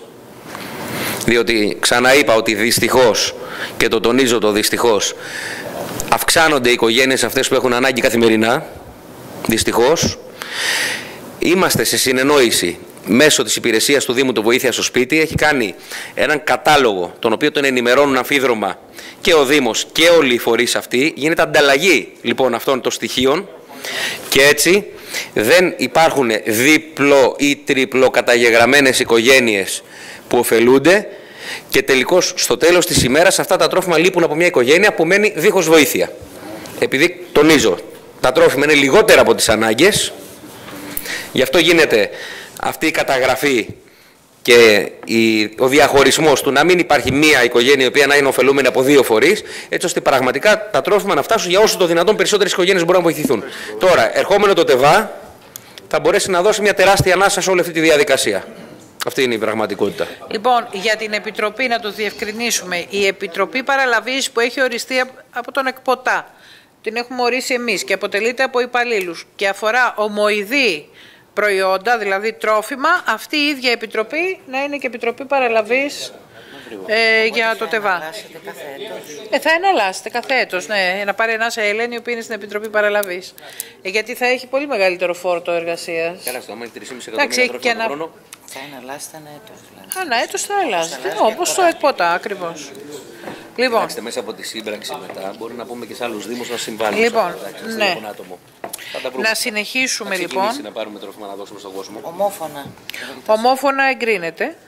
διότι ξαναείπα ότι δυστυχώς, και το τονίζω το δυστυχώς, αυξάνονται οι οικογένειες αυτές που έχουν ανάγκη καθημερινά. Δυστυχώς, είμαστε σε συνεννόηση μέσω της υπηρεσίας του Δήμου το Βοήθεια στο Σπίτι. Έχει κάνει έναν κατάλογο, τον οποίο τον ενημερώνουν αμφίδρομα και ο Δήμος και όλοι οι φορείς αυτοί. Γίνεται ανταλλαγή λοιπόν αυτών των στοιχείων και έτσι δεν υπάρχουν διπλο ή τριπλο καταγεγραμμένες οικογένειες που ωφελούνται και τελικώς στο τέλος της ημέρας αυτά τα τρόφιμα λείπουν από μια οικογένεια που μένει δίχως βοήθεια. Επειδή τονίζω, τα τρόφιμα είναι λιγότερα από τις ανάγκες, γι' αυτό γίνεται αυτή η καταγραφή και ο διαχωρισμός του να μην υπάρχει μία οικογένεια η οποία να είναι ωφελούμενη από δύο φορείς, έτσι ώστε πραγματικά τα τρόφιμα να φτάσουν για όσο το δυνατόν περισσότερες οικογένειες μπορούν να βοηθηθούν. Τώρα, ερχόμενο το ΤΕΒΑ, θα μπορέσει να δώσει μια τεράστια ανάσα σε όλη αυτή τη διαδικασία. Αυτή είναι η πραγματικότητα. Λοιπόν, για την Επιτροπή να το διευκρινίσουμε. Η Επιτροπή Παραλαβής που έχει οριστεί από τον ΕΚΠΟΤΑ, την έχουμε ορίσει εμείς και αποτελείται από υπαλλήλους και αφορά ομοειδή προϊόντα, δηλαδή τρόφιμα, αυτή η ίδια Επιτροπή να είναι και Επιτροπή Παραλαβής για το ΤΕΒΑ. Θα εναλλάσσεται κάθε έτος, ναι, να πάρει ένα σε Ελένη, που είναι στην Επιτροπή Παραλαβής. Γιατί θα έχει πολύ μεγαλύτερο φόρτο εργασίας. Καλά, στο άμα έχει 3,5 εκατομμύρια τρόφιμα το χρόνο. Θα εναλλάσσεται ένα έτος. Ανά έτος θα αλλάζεται, όπως το ΕΚΠΟΤΑ ακριβώς. Λοιπόν, κοιτάξτε, μέσα από τη σύμπραξη μετά μπορεί να πούμε και σε άλλους δήμους να συμβάλλουν. Λοιπόν, ναι. Να συνεχίσουμε λοιπόν. Να πάρουμε τρόφιμα να δώσουμε στον κόσμο. Ομόφωνα. Ομόφωνα εγκρίνεται.